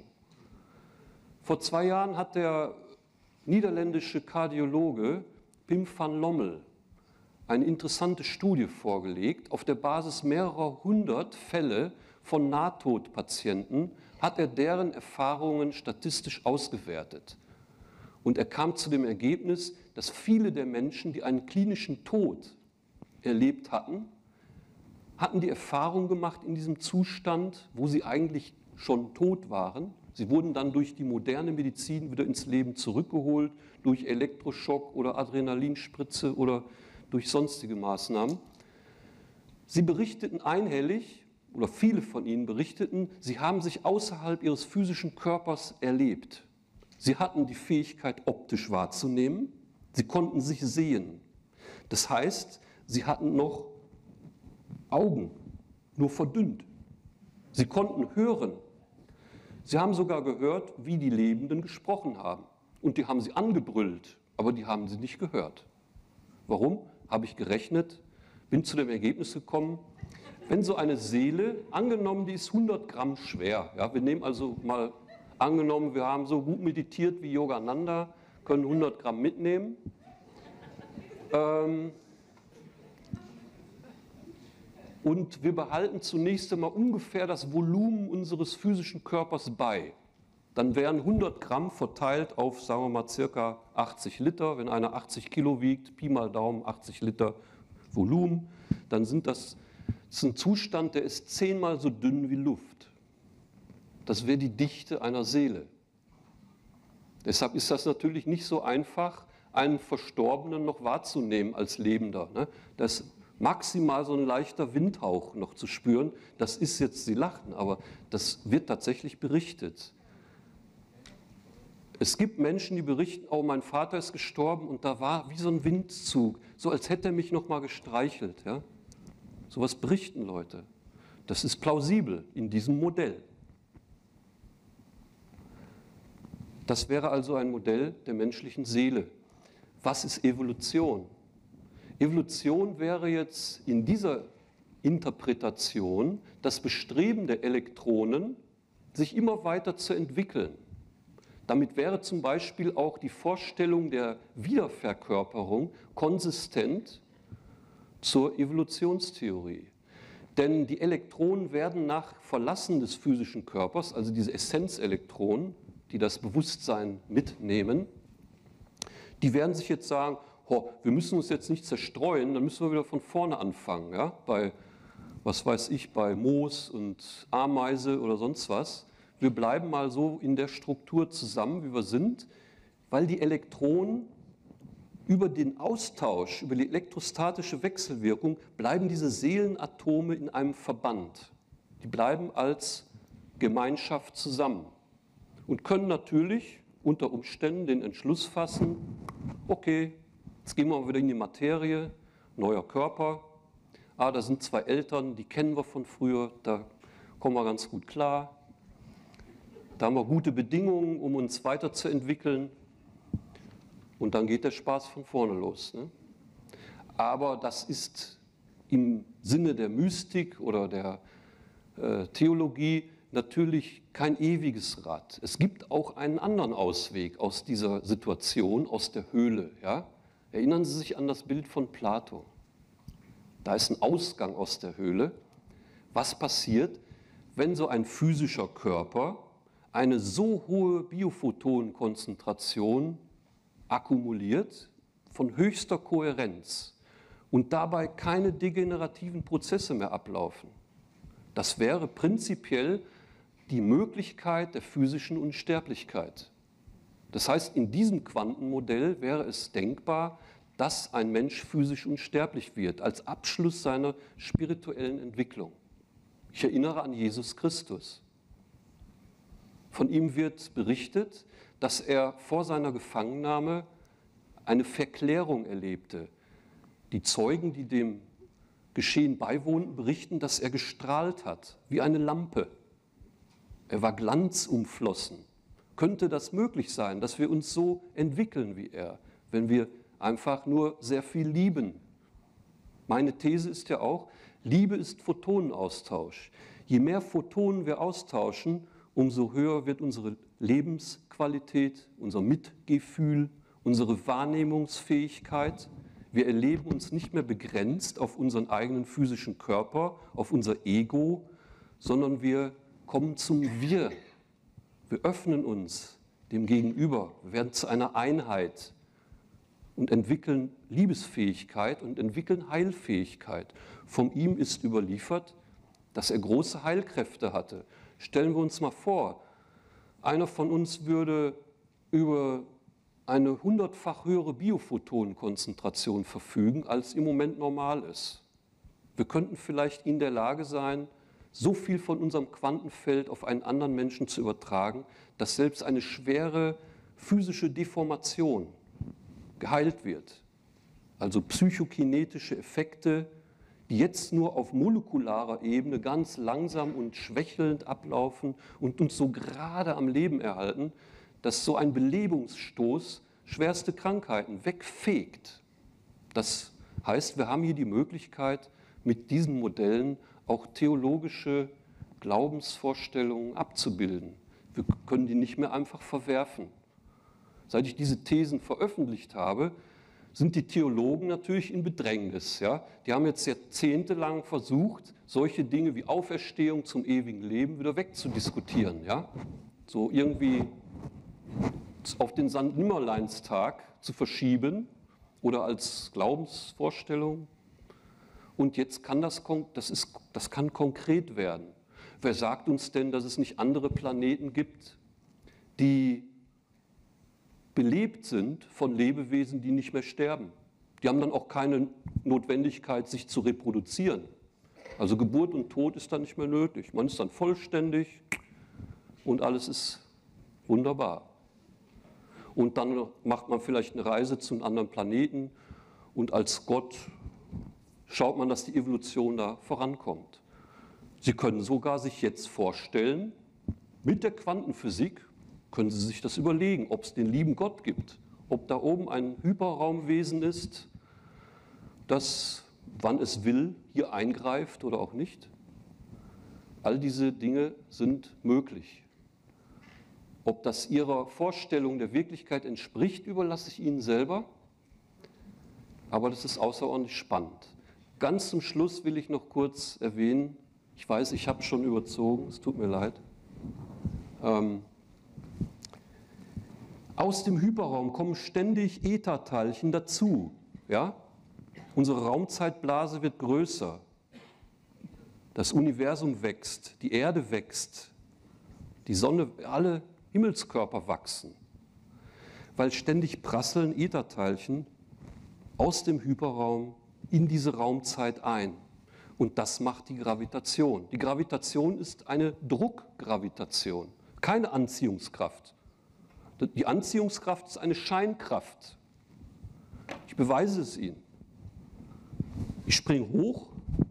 S1: Vor zwei Jahren hat der niederländische Kardiologe Pim van Lommel eine interessante Studie vorgelegt. Auf der Basis mehrerer hundert Fälle von Nahtodpatienten hat er deren Erfahrungen statistisch ausgewertet. Und er kam zu dem Ergebnis, dass viele der Menschen, die einen klinischen Tod erlebt hatten, hatten die Erfahrung gemacht in diesem Zustand, wo sie eigentlich schon tot waren. Sie wurden dann durch die moderne Medizin wieder ins Leben zurückgeholt, durch Elektroschock oder Adrenalinspritze oder durch sonstige Maßnahmen. Sie berichteten einhellig, oder viele von ihnen berichteten, sie haben sich außerhalb ihres physischen Körpers erlebt. Sie hatten die Fähigkeit, optisch wahrzunehmen, sie konnten sich sehen. Das heißt, sie hatten noch Augen, nur verdünnt. Sie konnten hören. Sie haben sogar gehört, wie die Lebenden gesprochen haben. Und die haben sie angebrüllt, aber die haben sie nicht gehört. Warum? Habe ich gerechnet, bin zu dem Ergebnis gekommen, wenn so eine Seele, angenommen, die ist hundert Gramm schwer, ja, wir nehmen also mal, angenommen, wir haben so gut meditiert wie Yogananda, können hundert Gramm mitnehmen, ähm, und wir behalten zunächst einmal ungefähr das Volumen unseres physischen Körpers bei. Dann wären hundert Gramm verteilt auf, sagen wir mal, circa achtzig Liter. Wenn einer achtzig Kilo wiegt, Pi mal Daumen, achtzig Liter Volumen, dann sind das, das ist ein Zustand, der ist zehnmal so dünn wie Luft. Das wäre die Dichte einer Seele. Deshalb ist das natürlich nicht so einfach, einen Verstorbenen noch wahrzunehmen als Lebender. Das maximal so ein leichter Windhauch noch zu spüren, das ist jetzt, Sie lachen, aber das wird tatsächlich berichtet. Es gibt Menschen, die berichten, oh, mein Vater ist gestorben und da war wie so ein Windzug, so als hätte er mich noch mal gestreichelt. Ja? So was berichten Leute. Das ist plausibel in diesem Modell. Das wäre also ein Modell der menschlichen Seele. Was ist Evolution? Evolution wäre jetzt in dieser Interpretation das Bestreben der Elektronen, sich immer weiter zu entwickeln. Damit wäre zum Beispiel auch die Vorstellung der Wiederverkörperung konsistent zur Evolutionstheorie. Denn die Elektronen werden nach Verlassen des physischen Körpers, also diese Essenzelektronen, die das Bewusstsein mitnehmen, die werden sich jetzt sagen, oh, wir müssen uns jetzt nicht zerstreuen, dann müssen wir wieder von vorne anfangen. Ja? Bei, was weiß ich, bei Moos und Ameise oder sonst was. Wir bleiben mal so in der Struktur zusammen, wie wir sind, weil die Elektronen über den Austausch, über die elektrostatische Wechselwirkung, bleiben diese Seelenatome in einem Verband. Die bleiben als Gemeinschaft zusammen und können natürlich unter Umständen den Entschluss fassen, okay, jetzt gehen wir mal wieder in die Materie, neuer Körper, ah, da sind zwei Eltern, die kennen wir von früher, da kommen wir ganz gut klar, da haben wir gute Bedingungen, um uns weiterzuentwickeln und dann geht der Spaß von vorne los. Ne? Aber das ist im Sinne der Mystik oder der äh, Theologie natürlich kein ewiges Rad. Es gibt auch einen anderen Ausweg aus dieser Situation, aus der Höhle. Ja? Erinnern Sie sich an das Bild von Plato. Da ist ein Ausgang aus der Höhle. Was passiert, wenn so ein physischer Körper eine so hohe Biophotonenkonzentration akkumuliert, von höchster Kohärenz und dabei keine degenerativen Prozesse mehr ablaufen? Das wäre prinzipiell die Möglichkeit der physischen Unsterblichkeit. Das heißt, in diesem Quantenmodell wäre es denkbar, dass ein Mensch physisch unsterblich wird, als Abschluss seiner spirituellen Entwicklung. Ich erinnere an Jesus Christus. Von ihm wird berichtet, dass er vor seiner Gefangennahme eine Verklärung erlebte. Die Zeugen, die dem Geschehen beiwohnten, berichten, dass er gestrahlt hat, wie eine Lampe. Er war glanzumflossen. Könnte das möglich sein, dass wir uns so entwickeln wie er, wenn wir einfach nur sehr viel lieben? Meine These ist ja auch, Liebe ist Photonenaustausch. Je mehr Photonen wir austauschen, umso höher wird unsere Lebensqualität, unser Mitgefühl, unsere Wahrnehmungsfähigkeit. Wir erleben uns nicht mehr begrenzt auf unseren eigenen physischen Körper, auf unser Ego, sondern wir kommen zum Wir. Wir öffnen uns dem Gegenüber, wir werden zu einer Einheit und entwickeln Liebesfähigkeit und entwickeln Heilfähigkeit. Von ihm ist überliefert, dass er große Heilkräfte hatte. Stellen wir uns mal vor, einer von uns würde über eine hundertfach höhere Biophotonenkonzentration verfügen, als im Moment normal ist. Wir könnten vielleicht in der Lage sein, so viel von unserem Quantenfeld auf einen anderen Menschen zu übertragen, dass selbst eine schwere physische Deformation geheilt wird. Also psychokinetische Effekte, die jetzt nur auf molekularer Ebene ganz langsam und schwächelnd ablaufen und uns so gerade am Leben erhalten, dass so ein Belebungsstoß schwerste Krankheiten wegfegt. Das heißt, wir haben hier die Möglichkeit, mit diesen Modellen auch theologische Glaubensvorstellungen abzubilden. Wir können die nicht mehr einfach verwerfen. Seit ich diese Thesen veröffentlicht habe, sind die Theologen natürlich in Bedrängnis. Ja? Die haben jetzt jahrzehntelang versucht, solche Dinge wie Auferstehung zum ewigen Leben wieder wegzudiskutieren. Ja? So irgendwie auf den Sankt Nimmerleinstag zu verschieben oder als Glaubensvorstellung. Und jetzt kann das, das, ist, das kann konkret werden. Wer sagt uns denn, dass es nicht andere Planeten gibt, die belebt sind von Lebewesen, die nicht mehr sterben? Die haben dann auch keine Notwendigkeit, sich zu reproduzieren. Also Geburt und Tod ist dann nicht mehr nötig. Man ist dann vollständig und alles ist wunderbar. Und dann macht man vielleicht eine Reise zu einem anderen Planeten und als Gott schaut man, dass die Evolution da vorankommt. Sie können sogar sich jetzt vorstellen, mit der Quantenphysik können Sie sich das überlegen, ob es den lieben Gott gibt, ob da oben ein Hyperraumwesen ist, das, wann es will, hier eingreift oder auch nicht. All diese Dinge sind möglich. Ob das Ihrer Vorstellung der Wirklichkeit entspricht, überlasse ich Ihnen selber, aber das ist außerordentlich spannend. Ganz zum Schluss will ich noch kurz erwähnen, ich weiß, ich habe schon überzogen, es tut mir leid. Ähm, aus dem Hyperraum kommen ständig Ätherteilchen dazu. Ja? Unsere Raumzeitblase wird größer. Das Universum wächst, die Erde wächst, die Sonne, alle Himmelskörper wachsen, weil ständig prasseln Ätherteilchen aus dem Hyperraum in diese Raumzeit ein. Und das macht die Gravitation. Die Gravitation ist eine Druckgravitation, keine Anziehungskraft. Die Anziehungskraft ist eine Scheinkraft. Ich beweise es Ihnen. Ich springe hoch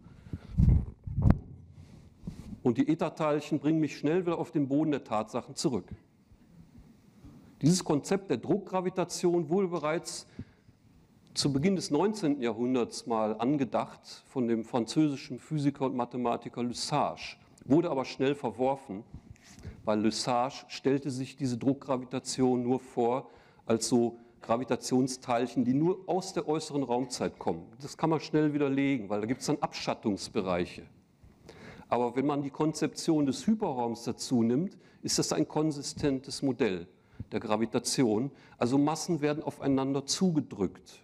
S1: und die Ätherteilchen bringen mich schnell wieder auf den Boden der Tatsachen zurück. Dieses Konzept der Druckgravitation wurde bereits zu Beginn des neunzehnten Jahrhunderts mal angedacht von dem französischen Physiker und Mathematiker Le Sage. wurde aber schnell verworfen, weil Le Sage stellte sich diese Druckgravitation nur vor als so Gravitationsteilchen, die nur aus der äußeren Raumzeit kommen. Das kann man schnell widerlegen, weil da gibt es dann Abschattungsbereiche. Aber wenn man die Konzeption des Hyperraums dazu nimmt, ist das ein konsistentes Modell der Gravitation. Also Massen werden aufeinander zugedrückt.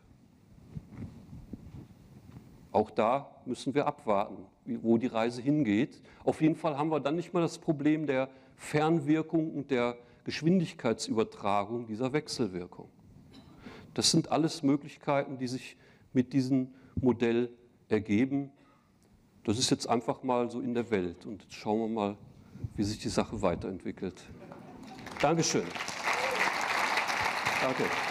S1: Auch da müssen wir abwarten, wo die Reise hingeht. Auf jeden Fall haben wir dann nicht mal das Problem der Fernwirkung und der Geschwindigkeitsübertragung dieser Wechselwirkung. Das sind alles Möglichkeiten, die sich mit diesem Modell ergeben. Das ist jetzt einfach mal so in der Welt. Und jetzt schauen wir mal, wie sich die Sache weiterentwickelt. Dankeschön. Danke.